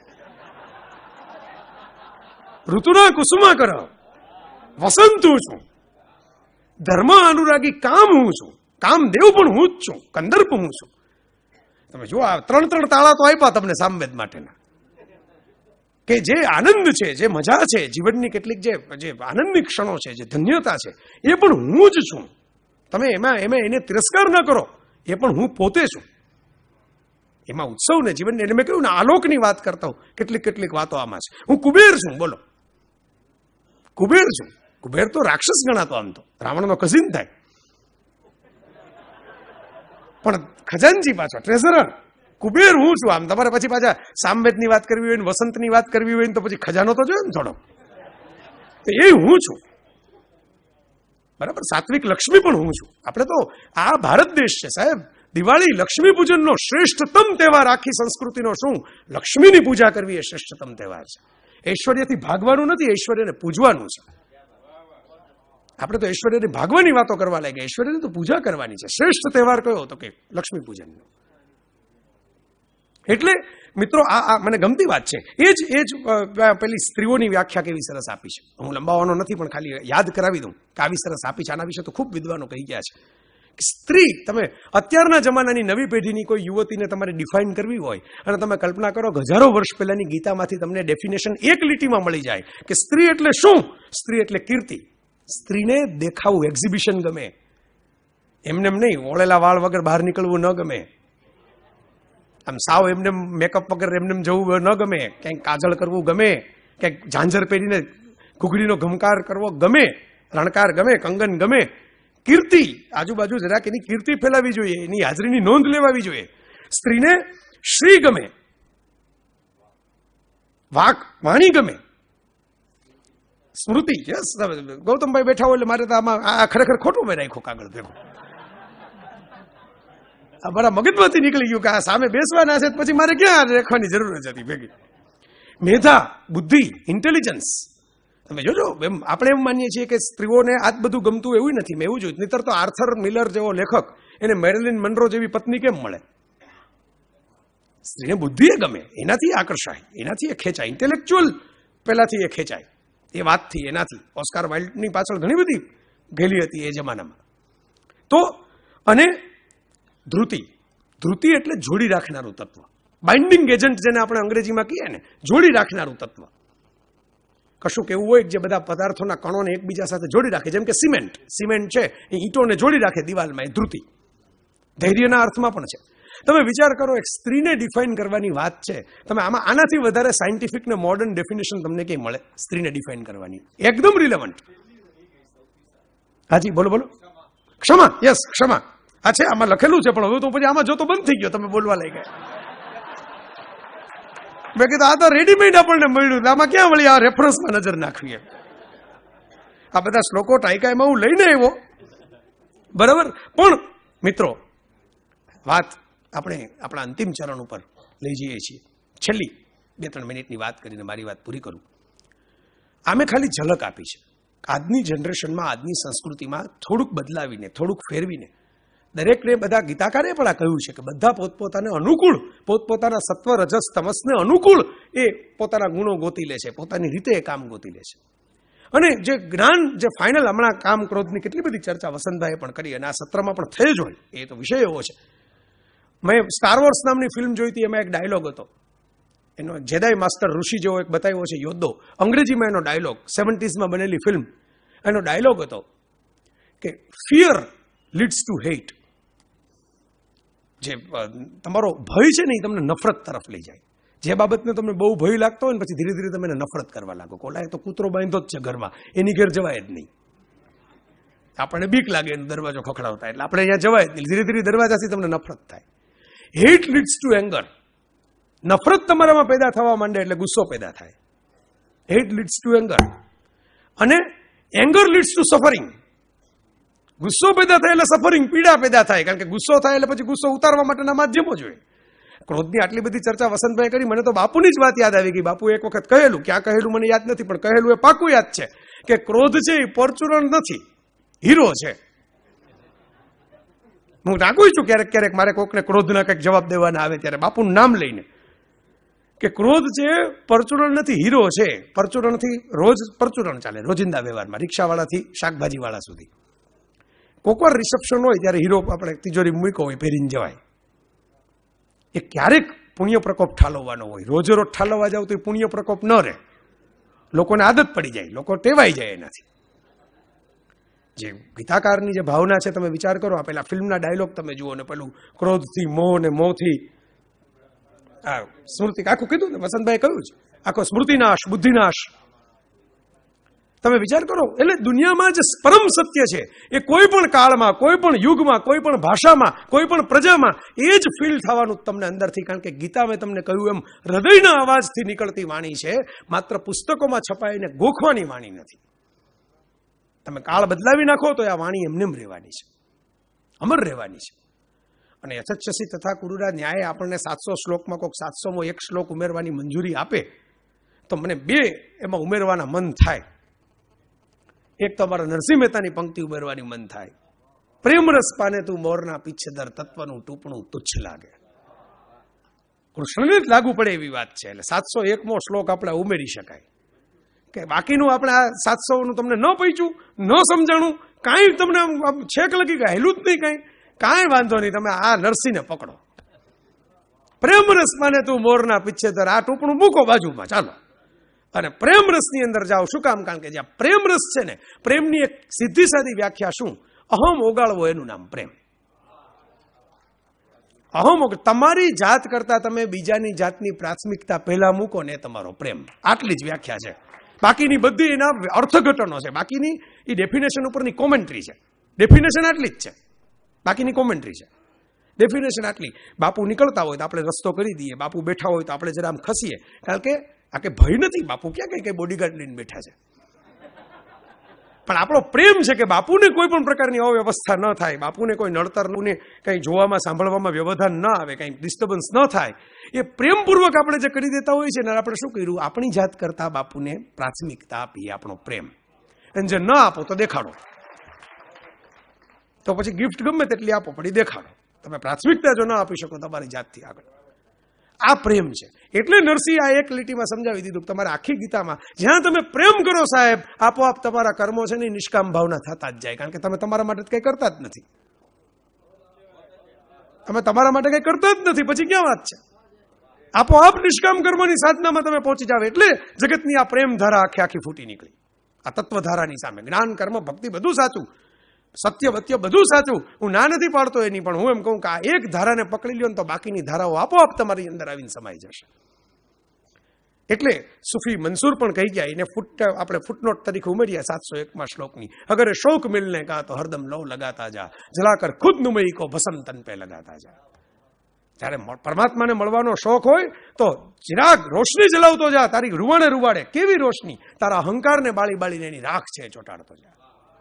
ઋતુના કુસુમા કર વસંત હું છું. ધર્મ અનુરાગી કામ હું છું. કામદેવ પણ હું જ છું. કંદર્પ હું છું. તમે જો આ 3 તાળા તો આપ્યા તમને સામવેદ માટેના, કે જે આનંદ છે, જે મજા છે, જીવનની કેટલીક જે આનંદની ક્ષણો છે, જે ધન્યતા છે, એ પણ હું જ છું. તમે એમાં એને તિરસ્કાર ન કરો. એ પણ હું પોતે છું. એમાં ઉત્સવ ને જીવનને, એટલે મેં કહ્યું ને આલોકની વાત કરતા હું. કેટલીક વાતો આમાં છે. હું કુબેર છું. બોલો, કુબેર છું. કુબેર તો રાક્ષસ ગણાતો, આમ તો રાવણનો કઝિન થાય, પણ ખજાનજી પાછો ટ્રેઝરર. કુબેર હું છું. આમ તમારે પછી પાછા સામવેદની વાત કરવી હોય ને વસંતની વાત કરવી હોય ને તો પછી ખજાનો તો જોઈએ ને થોડો. એ હું છું. બરાબર. સાત્વિક લક્ષ્મી પણ હું છું. આપણે તો આ ભારત દેશ છે સાહેબ. દિવાળી લક્ષ્મી પૂજનનો શ્રેષ્ઠતમ તહેવાર. આખી સંસ્કૃતિનો શું? લક્ષ્મીની પૂજા કરવી એ શ્રેષ્ઠતમ તહેવાર છે. ઐશ્વર્યથી ભાગવાનું નથી, ઐશ્વર્યને પૂજવાનું છે. આપણે તો ઐશ્વર્યની ભાગવાની વાતો કરવા લાગ્યા. ઐશ્વર્યની તો પૂજા કરવાની છે. શ્રેષ્ઠ તહેવાર કયો તો કે લક્ષ્મી પૂજનનો. એટલે મિત્રો આ મને ગમતી વાત છે. એ જ પેલી સ્ત્રીઓની વ્યાખ્યા કેવી સરસ આપી છે. હું લંબાવવાનો નથી, પણ ખાલી યાદ કરાવી દઉં કે આવી સરસ આપી છે. આના વિશે તો ખૂબ વિદ્વાનો કહી ગયા છે કે સ્ત્રી, તમે અત્યારના જમાનાની નવી પેઢીની કોઈ યુવતીને તમારે ડિફાઇન કરવી હોય અને તમે કલ્પના કરો હજારો વર્ષ પહેલાની ગીતામાંથી તમને ડેફિનેશન એક લીટીમાં મળી જાય કે સ્ત્રી એટલે શું. સ્ત્રી એટલે કીર્તિ. સ્ત્રીને દેખાવું, એક્ઝિબિશન ગમે, એમને નહીં ઓળેલા વાળ વગર બહાર નીકળવું ન ગમે, આમ સાવ એમને મેકઅપ વગર એમને જવું ન ગમે, ક્યાંક કાજળ કરવું ગમે, ક્યાંક ઝાંઝર પહેરીને ઘૂઘડીનો ઘમકાર કરવો ગમે, રણકાર ગમે, કંગન ગમે. કીર્તિ, આજુબાજુ જરાક એની કીર્તિ ફેલાવી જોઈએ, એની હાજરીની નોંધ લેવાવી જોઈએ. સ્ત્રીને શ્રી ગમે, વાણી ગમે, સ્મૃતિ. યસ, ગૌતમભાઈ બેઠા હોય એટલે મારે તો આમાં આ ખરેખર ખોટું મેં રાખ્યું કાગળ ભેગું. મારા મગજમાંથી નીકળી ગયું કે આ સામે બેસવાના છે, પછી મારે ક્યાં રાખવાની જરૂર જ હતી ભેગી. મેધા, બુદ્ધિ, ઇન્ટેલિજન્સ. તમે જોજો, એમ આપણે એમ માનીએ છીએ કે સ્ત્રીઓને આ બધું ગમતું એવું નથી. મેં એવું જોયું, નહીતર તો આર્થર મિલર જેવો લેખક એને મેરિલિન મનરો જેવી પત્ની કેમ મળે? સ્ત્રીને બુદ્ધિ એ ગમે, એનાથી આકર્ષાય, એનાથી એ ખેંચાય, ઇન્ટેલેક્ચ્યુઅલ પહેલાથી એ ખેંચાય, એ વાતથી, એનાથી. ઓસ્કાર વાઇલ્ડની પાછળ ઘણી બધી ગેલી હતી એ જમાનામાં. તો અને ધૃતિ એટલે જોડી રાખનારું તત્વ, બાઇન્ડિંગ એજન્ટ જેને આપણે અંગ્રેજીમાં કહીએ ને, જોડી રાખનારું તત્વ. કશું કેવું હોય જે બધા પદાર્થોના કણોને એકબીજા સાથે જોડી રાખે, જેમ કે સિમેન્ટ છે, એ ઈંટોને જોડી રાખે દિવાલમાં, એ ધૃતિ. ધૈર્યના અર્થમાં પણ છે. તમે વિચાર કરો, એક સ્ત્રીને ડિફાઇન કરવાની વાત છે, તમે આનાથી વધારે સાયન્ટિફિક ને મોડર્ન ડેફિનેશન તમને ક્યાંય મળે સ્ત્રીને ડિફાઇન કરવાની? એકદમ રિલેવન્ટ. હાજી, બોલો બોલો. ક્ષમા. યસ, ક્ષમા. આ છે, આમાં લખેલું છે, પણ હવે તો પછી આમાં જો તો બંધ થઈ ગયો, તમે બોલવા લઈ ગયા. મેં કીધું આ તો રેડીમેડ આપણને મળ્યું, આમાં ક્યાં વળી આ રેફરન્સમાં નજર નાખવી? આ બધા શ્લોકો ટાઈકાઈમાં હું લઈને આવ્યો, બરાબર. પણ મિત્રો, વાત આપણે આપણા અંતિમ ચરણ ઉપર લઈ જઈએ છીએ. છેલ્લી 2-3 મિનિટની વાત કરીને મારી વાત પૂરી કરું. આમે ખાલી ઝલક આપી છે. આજની જનરેશનમાં, આજની સંસ્કૃતિમાં થોડુંક બદલાવીને, થોડુંક ફેરવીને, દરેકને, બધા ગીતાકારે પણ આ કહ્યું છે કે બધા પોતપોતાને અનુકૂળ, પોતપોતાના સત્વ, રજસ, તમસને અનુકૂળ એ પોતાના ગુણો ગોતી લે છે, પોતાની રીતે એ કામ ગોતી લે છે. અને જે જ્ઞાન, જે ફાઇનલ, હમણાં કામ ક્રોધની કેટલી બધી ચર્ચા વસંતભાઈએ પણ કરી અને આ સત્રમાં પણ થઈ જ હોય, એ તો વિષય એવો છે. મેં સ્ટાર વોર્સ નામની ફિલ્મ જોઈ હતી, એમાં એક ડાયલોગ હતો, એનો જેદાઈ માસ્ટર ઋષિ જેવો એક બતાવ્યો છે યોદ્ધો, અંગ્રેજીમાં એનો ડાયલોગ, 70s બનેલી ફિલ્મ. એનો ડાયલોગ હતો કે ફિયર લીડ્સ ટુ હેટ. જે તમારો ભય છે ને, એ તમને નફરત તરફ લઈ જાય. જે બાબતને તમને બહુ ભય લાગતો હોય ને, પછી ધીરે ધીરે તમે એને નફરત કરવા લાગો. કોલાએ તો કૂતરો બાંધ્યો જ છે ઘરમાં, એની ઘેર જવાય જ નહીં. આપણને બીક લાગે એનો દરવાજો ખખડાવતા, એટલે આપણે અહીંયા જવાય જ નહીં. ધીરે ધીરે દરવાજાથી તમને નફરત થાય. Hate leads to anger. નફરત તમારામાં પેદા થવા માંડે એટલે ગુસ્સો પેદા થાય. Hate leads to anger. અને એંગર લીડ્સ ટુ સફરિંગ. ગુસ્સો પેદા થાય એટલે સફરિંગ, પીડા પેદા થાય. કારણ કે ગુસ્સો થાય એટલે પછી ગુસ્સો ઉતારવા માટેના માધ્યમો જોઈએ. ક્રોધની આટલી બધી ચર્ચા વસંતભાઈ કરી, મને તો બાપુની જ વાત યાદ આવી ગઈ. બાપુએ એક વખત કહેલું, ક્યાં કહેલું મને યાદ નથી, પણ કહેલું એ પાકું યાદ છે કે ક્રોધ છે એ પરચુરણ નથી, હીરો છે. હું નાખું છું ક્યારેક મારે કોઈકને ક્રોધના કંઈક જવાબ દેવાના આવે ત્યારે બાપુનું નામ લઈને, કે ક્રોધ છે પરચુરણ નથી, હીરો છે. પરચુરણથી રોજ પરચુરણ ચાલે, રોજિંદા વ્યવહારમાં, રિક્ષાવાળાથી શાકભાજીવાળા સુધી. કોકવાર રિસેપ્શન હોય ત્યારે હીરો આપણે તિજોરી મૂક્યો હોય, પહેરીને જવાય. એ ક્યારેક પુણ્ય પ્રકોપ ઠાલવવાનો હોય. રોજે રોજ ઠાલવવા જાવ તો એ પુણ્ય પ્રકોપ ન રહે, લોકોને આદત પડી જાય, લોકો ટેવાઈ જાય એનાથી. જે ગીતાકારની જે ભાવના છે, તમે વિચાર કરો, આ પેલા ફિલ્મના ડાયલોગ તમે જુઓ ને, પેલું ક્રોધથી મોહ ને મોહથી આ સ્મૃતિ, આખું કીધું ને વસંતભાઈ કહ્યું છે, આખો સ્મૃતિનાશ, બુદ્ધિનાશ. તમે વિચાર કરો, એટલે દુનિયામાં જે પરમ સત્ય છે એ કોઈ પણ કાળમાં, કોઈ પણ યુગમાં, કોઈ પણ ભાષામાં, કોઈ પણ પ્રજામાં એ જ ફીલ થવાનું તમને અંદરથી. કારણ કે ગીતા મેં તમને કહ્યું એમ હૃદયના અવાજથી નીકળતી વાણી છે, માત્ર પુસ્તકોમાં છપાઈને ગોખવાની વાણી નથી. તમે કાળ બદલાવી નાખો તો આ વાણી એમનેમ રહેવાની છે, અમર રહેવાની છે. અને યથચ્છસી તથા કુરુરા ન્યાય આપણને 700 શ્લોકમાં કોઈક 700મો એક શ્લોક ઉમેરવાની મંજૂરી આપે તો મને 2 એમાં ઉમેરવાના મન થાય. એક તો અમારા નરસિંહ મહેતાની પંક્તિ ઉમેરવાની મન થાય, પ્રેમ રસ પાને તું મોરના પીછેદર, તત્વનું ટૂંપણું તુચ્છ લાગે. કૃષ્ણને જ લાગુ પડે એવી વાત છે. એટલે 701મો શ્લોક આપણે ઉમેરી શકાય કે બાકીનું આપણે આ 700નું તમને ન પૈચું, ન સમજાણું, કાંઈ તમને છેક લગી કે હેલું જ નહીં, કાંઈ વાંધો નહીં, તમે આ નરસિંહને પકડો. પ્રેમ રસ માને તું મોરના પીછેદર, આ ટૂંપણું મૂકો બાજુમાં, ચાલો અને પ્રેમ રસની અંદર જાઓ. શું કામ? કારણ કે જ્યાં પ્રેમ રસ છે ને, પ્રેમની એક સીધી સાદી વ્યાખ્યા શું? અહમ ઓગાળવો, એનું નામ પ્રેમ. અહમ, તમારી જાત કરતા તમે બીજાની જાતની પ્રાથમિકતા પહેલા મૂકો ને, એ તમારો પ્રેમ. આટલી જ વ્યાખ્યા છે. બાકીની બધી એના અર્થઘટનો છે, બાકીની એ ડેફિનેશન ઉપરની કોમેન્ટ્રી છે. ડેફિનેશન આટલી જ છે, બાકીની કોમેન્ટ્રી છે. ડેફિનેશન આટલી. બાપુ નીકળતા હોય તો આપણે રસ્તો કરી દઈએ, બાપુ બેઠા હોય તો આપણે જરા આમ ખસીએ, કારણ કે આ કે ભય નથી, બાપુ ક્યાં કઈ બોડીગાર્ડ લઈને બેઠા છે. પણ આપણો પ્રેમ છે કે બાપુને કોઈ પણ પ્રકારની અવ્યવસ્થા ન થાય, બાપુને કોઈ નડતરને કંઈ જોવામાં સાંભળવામાં વ્યવધાન ન આવે, કંઈ ડિસ્ટર્બન્સ ન થાય, એ પ્રેમપૂર્વક આપણે જે કરી દેતા હોય છે ને, આપણે શું કર્યું? આપણી જાત કરતા બાપુને પ્રાથમિકતા આપી, આપણો પ્રેમ. અને જે ન આપો તો દેખાડો, તો પછી ગિફ્ટ ગમે તેટલી આપો, પણ એ દેખાડો. તમે પ્રાથમિકતા જો ન આપી શકો તમારી જાતથી આગળ, આ પ્રેમ છે. એટલે નરસિંહ આ એક લીટીમાં સમજાવી દીધું. તમારે આખી ગીતામાં જ્યાં તમે પ્રેમ કરો સાહેબ, આપોઆપ તમારા કર્મો છે ને નિષ્કામ ભાવના થતા જ જાય, કારણ કે તમે તમારા માટે કંઈ કરતા જ નથી. તમે તમારા માટે કંઈ કરતા જ નથી, પછી ક્યાં વાત છે? આપોઆપ નિષ્કામ કર્મોની સાધનામાં તમે પહોંચી જાવ. એટલે જગતની આ પ્રેમ ધારા આખી ફૂટી નીકળી. આ તત્વધારાની સામે જ્ઞાન, કર્મ, ભક્તિ બધું સાચું, સત્ય વત્ય બધું સાચું. હું ના નથી પાડતો એની, પણ હું એમ કહું કે આ એક ધારાને પકડી લ્યો ને તો બાકીની ધારાઓ આપોઆપ તમારી અંદર આવીને સમાઈ જશે. એટલે સુફી મંસૂર પણ કહી ગયા, એને આપણે ફૂટનોટ તરીકે ઉમેર્યા 701માં શ્લોકની, અગર શોક મિલને કા તો હરદમ લો લગાતા જા, જલાકર ખુદ નુમઈ કો ભસમ તન પે લગાતા જા. જ્યારે પરમાત્માને મળવાનો શોખ હોય તો ચિરાગ રોશની જલાવતો જા, તારી રૂવાડે રૂવાડે. કેવી રોશની? તારા અહંકારને બાળી બાળીને એની રાખ છે ચોટાડતો જા.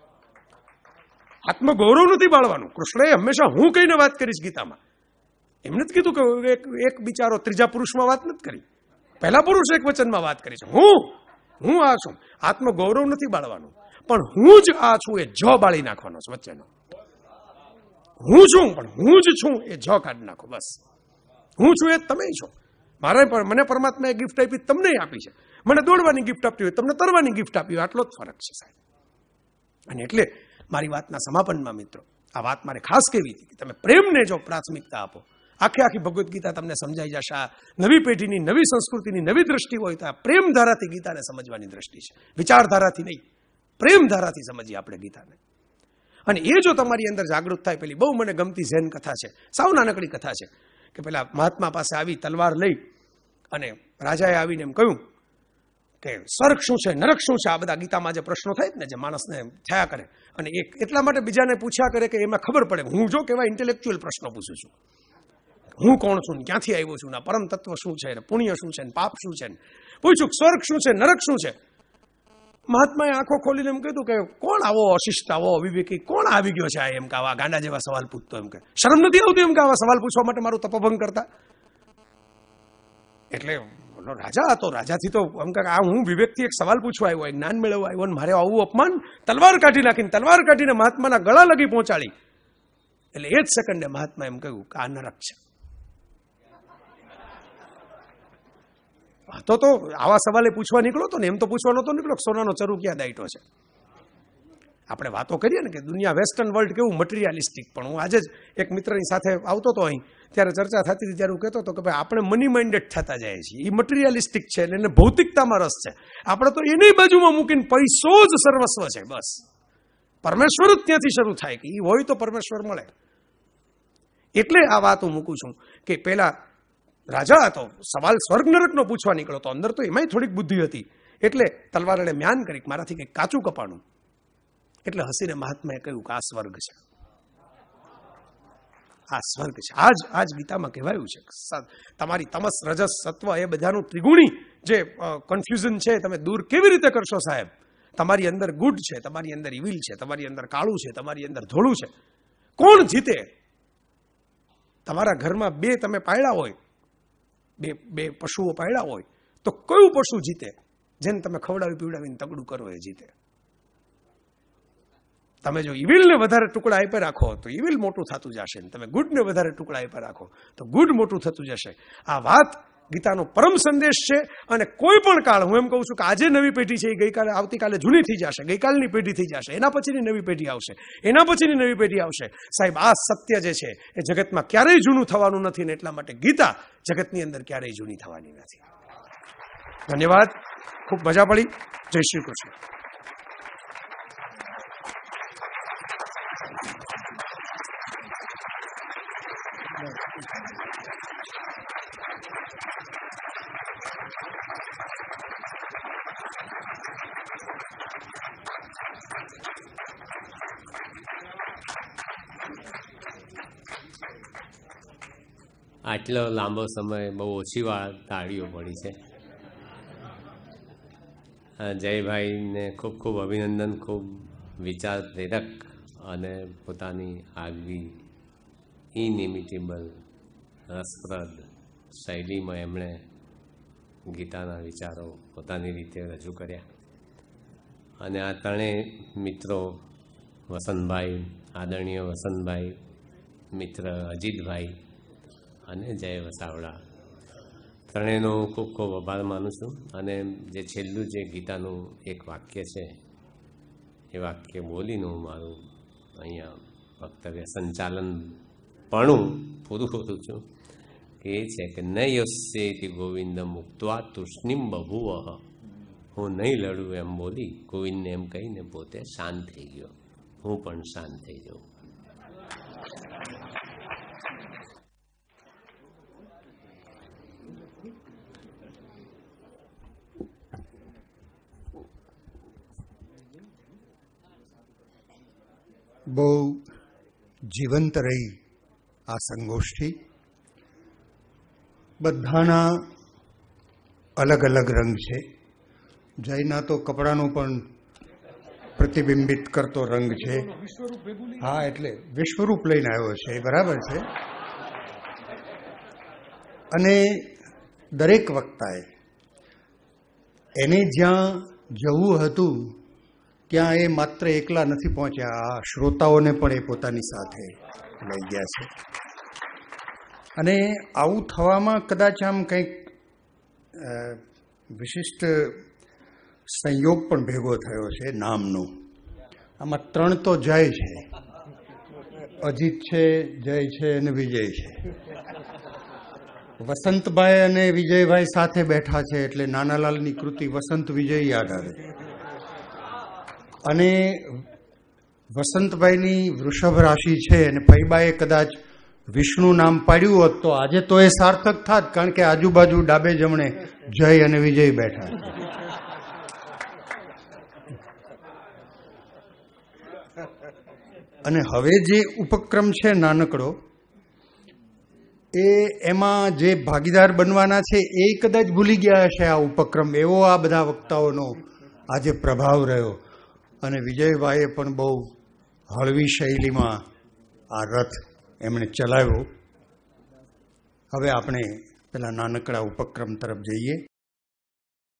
આત્મગૌરવ નથી બાળવાનું. કૃષ્ણએ હંમેશા હું કહીને વાત કરીશ ગીતામાં. એમ નથી કીધું કે એક બિચારો ત્રીજા પુરુષમાં વાત નથી કરી, પહેલા પુરુષ એક વચનમાં વાત કરી છે. હું આ છું. આત્મગૌરવ નથી બાળવાનું, પણ હું જ આ છું એ જ બાળી નાખવાનો છે વચ્ચેનો. હું છું પણ હું જ છું એ જ કાઢી નાખો, બસ. હું છું એ તમે છો. મને પરમાત્માએ ગિફ્ટ આપી, તમને આપી છે. મને દોડવાની ગિફ્ટ આપી હોય, તમને તરવાની ગિફ્ટ આપી હોય, આટલો જ ફરક છે સાહેબ. અને એટલે મારી વાતના સમાપનમાં મિત્રો આ વાત મારે ખાસ કહેવી હતી કે તમે પ્રેમને જો પ્રાથમિકતા આપો, આખી ભગવદ્ ગીતા તમને સમજાઈ જશે. આ નવી પેઢીની, નવી સંસ્કૃતિની નવી દ્રષ્ટિ હોય તો આ પ્રેમ ધારાથી ગીતાને સમજવાની દ્રષ્ટિ છે, વિચારધારાથી નહીં, પ્રેમ ધારાથી સમજીએ આપણે ગીતાને. અને એ જો તમારી અંદર જાગૃત થાય, પેલી બહુ મને ગમતી ઝેન કથા છે, સાવ નાનકડી કથા છે, કે પેલા મહાત્મા પાસે આવી તલવાર લઈ અને રાજાએ આવીને એમ કહ્યું કે સ્વર્ગ શું છે, નરક શું છે, આ બધા ગીતામાં જે પ્રશ્નો થાય ને, જે માણસને થયા કરે, અને એટલા માટે બીજાને પૂછ્યા કરે કે એમાં ખબર પડે. હું જો કેવા ઇન્ટેલેક્ચ્યુઅલ પ્રશ્નો પૂછું છું, હું કોણ છું, ક્યાંથી આવ્યો છું, ના પરમ તત્વ શું છે, ને પુણ્ય શું છે, ને પાપ શું છે. પૂછ્યું સ્વર્ગ શું છે, નરક શું છે. મહાત્માએ આંખો ખોલીને એમ કીધું કે કોણ આવો અશિષ્ટ, આવો અવિવેકી, કોણ આવી ગયો છે એમ કે આવા ગાંડા જેવા સવાલ પૂછતો, એમ કે શરમ નથી આવતી એમ કે આવા સવાલ પૂછવા માટે મારું તપોભંગ કરતા. એટલે રાજા હતો, રાજાથી તો એમ કે આ હું વિવેકથી એક સવાલ પૂછવા આવ્યો, જ્ઞાન મેળવવા આવ્યો, મારે આવું અપમાન. તલવાર કાઢીને મહાત્માના ગળા લગી પહોંચાડી. એટલે એ જ સેકન્ડે મહાત્મા એમ કહ્યું કે આ નરક છે. તો આવા સવાલે પૂછવા નીકળો તો ને, એમ તો પૂછવા નતો નીકળો સોનાનો ચરુ ક્યાં દાયટો છે. આપણે વાતો કરીએ ને કે દુનિયા વેસ્ટર્ન વર્લ્ડ કેવું મટીરિયાલિસ્ટિક, પણ હું આજે જ એક મિત્રની સાથે આવતો હતો અહીં, ત્યારે ચર્ચા થતી હતી, ત્યારે હું કહેતો હતો કે ભાઈ આપણે મની માઇન્ડેડ થતા જાય છીએ. એ મટીરિયાલિસ્ટિક છે, એને ભૌતિકતામાં રસ છે. આપણે તો એની બાજુમાં મૂકીને પૈસો જ સર્વસ્વ છે, બસ. પરમેશ્વર જ ત્યાંથી શરૂ થાય કે એ હોય તો પરમેશ્વર મળે. એટલે આ વાત હું મૂકું છું કે પેલા રાજા હતો, સવાલ સ્વર્ગ નરકનો પૂછવા નીકળ્યો તો અંદર તો એમાંય થોડીક બુદ્ધિ હતી. એટલે તલવાર એને મ્યાન કરી મારાથી કંઈક કાચું કપાણું. એટલે હસીને મહાત્માએ કહ્યું કે આ સ્વર્ગ છે, આ સ્વર્ગ છે. આજ ગીતામાં કહેવાયું છે તમારી તમસ, રજસ, સત્વ એ બધાનું ત્રિગુણી જે કન્ફ્યુઝન છે તમે દૂર કેવી રીતે કરશો સાહેબ. તમારી અંદર ગુડ છે, તમારી અંદર ઇવિલ છે, તમારી અંદર કાળું છે, તમારી અંદર ધોળું છે. કોણ જીતે? તમારા ઘરમાં બે તમે પાળ્યા હોય, બે પશુઓ પાળ્યા હોય, તો કયું પશુ જીતે? જેને તમે ખવડાવી પીવડાવીને તગડું કરો એ જીતે. તમે જો ઇવિલને વધારે ટુકડા આપ્યા રાખો તો ઇવિલ મોટું થતું જશે, તમે ગુડને વધારે ટુકડા આપ્યા રાખો તો ગુડ મોટું થતું જશે. આ વાત ગીતાનો પરમ સંદેશ છે. અને કોઈ પણ કાળ, હું એમ કહું છું કે આજે નવી પેઢી છે એ ગઈકાલે આવતીકાલે જૂની થઈ જશે, ગઈકાલની પેઢી થઈ જશે, એના પછીની નવી પેઢી આવશે, એના પછીની નવી પેઢી આવશે. સાહેબ, આ સત્ય જે છે એ જગતમાં ક્યારેય જૂનું થવાનું નથી ને એટલા માટે ગીતા જગતની અંદર ક્યારેય જૂની થવાની નથી. ધન્યવાદ, ખૂબ મજા પડી. જય શ્રી કૃષ્ણ. આટલો લાંબો સમય બહુ ઓછી વાર તાળીઓ પડી છે. જયભાઈને ખૂબ ખૂબ અભિનંદન. ખૂબ વિચાર પ્રેરક અને પોતાની આગવી ઇનઇમિટેબલ રસપ્રદ શૈલીમાં એમણે ગીતાના વિચારો પોતાની રીતે રજૂ કર્યા. અને આ ત્રણેય મિત્રો, વસંતભાઈ, આદરણીય વસંતભાઈ, મિત્ર અજીતભાઈ અને જય વસાવડા, ત્રણેયનો ખૂબ ખૂબ આભાર માનું છું. અને જે છેલ્લું જે ગીતાનું એક વાક્ય છે એ વાક્ય બોલીને હું મારું અહીંયા વક્તવ્ય સંચાલન પણ પૂરું કરું છું. એ છે કે ન યસ્યેતિ ગોવિંદ મુક્ત્વા તૂષ્ણીમ બભુવઃ. હું નહીં લડું એમ બોલી ગોવિંદને એમ કહીને પોતે શાંત થઈ ગયો. હું પણ શાંત થઈ જાઉં. બહુ જીવંત રહી આ સંગોષ્ઠી. બધાના અલગ અલગ રંગ છે. જયના તો કપડાનો પણ પ્રતિબિંબિત કરતો રંગ છે. હા, એટલે વિશ્વરૂપ લઈને આવ્યો છે, એ બરાબર છે. અને દરેક વક્તાએ એને જ્યાં જવું હતું ત્યાં એ માત્ર એકલા નથી પહોંચ્યા, આ શ્રોતાઓને પણ એ પોતાની સાથે લઈ ગયા છે. અને આવું થવામાં કદાચ આમ કંઈક વિશિષ્ટ સંયોગ પણ ભેગો થયો છે નામનો. આમાં ત્રણ તો જય છે, અજીત છે, જય છે અને વિજય છે. વસંતભાઈ અને વિજયભાઈ સાથે બેઠા છે એટલે નાનાલાલની કૃતિ વસંત વિજય યાદ આવે. અને વસંતભાઈની વૃષભ રાશિ છે અને ફૈબાએ કદાચ વિષ્ણુ નામ પાડ્યું હોત તો આજે તો એ સાર્થક થાત, કારણ કે આજુબાજુ ડાબે જમણે જય અને વિજય બેઠા છે. અને હવે જે ઉપક્રમ છે નાનકડો, એમાં જે ભાગીદાર બનવાના છે એ કદાચ ભૂલી ગયા હશે આ ઉપક્રમ. એવો આ બધા વક્તાઓનો આજે પ્રભાવ રહ્યો. અને વિજયભાઈએ પણ બહુ હળવી શૈલીમાં આ રથ એમણે ચલાવ્યો. હવે આપણે પેલા નાનકડા ઉપક્રમ તરફ જઈએ.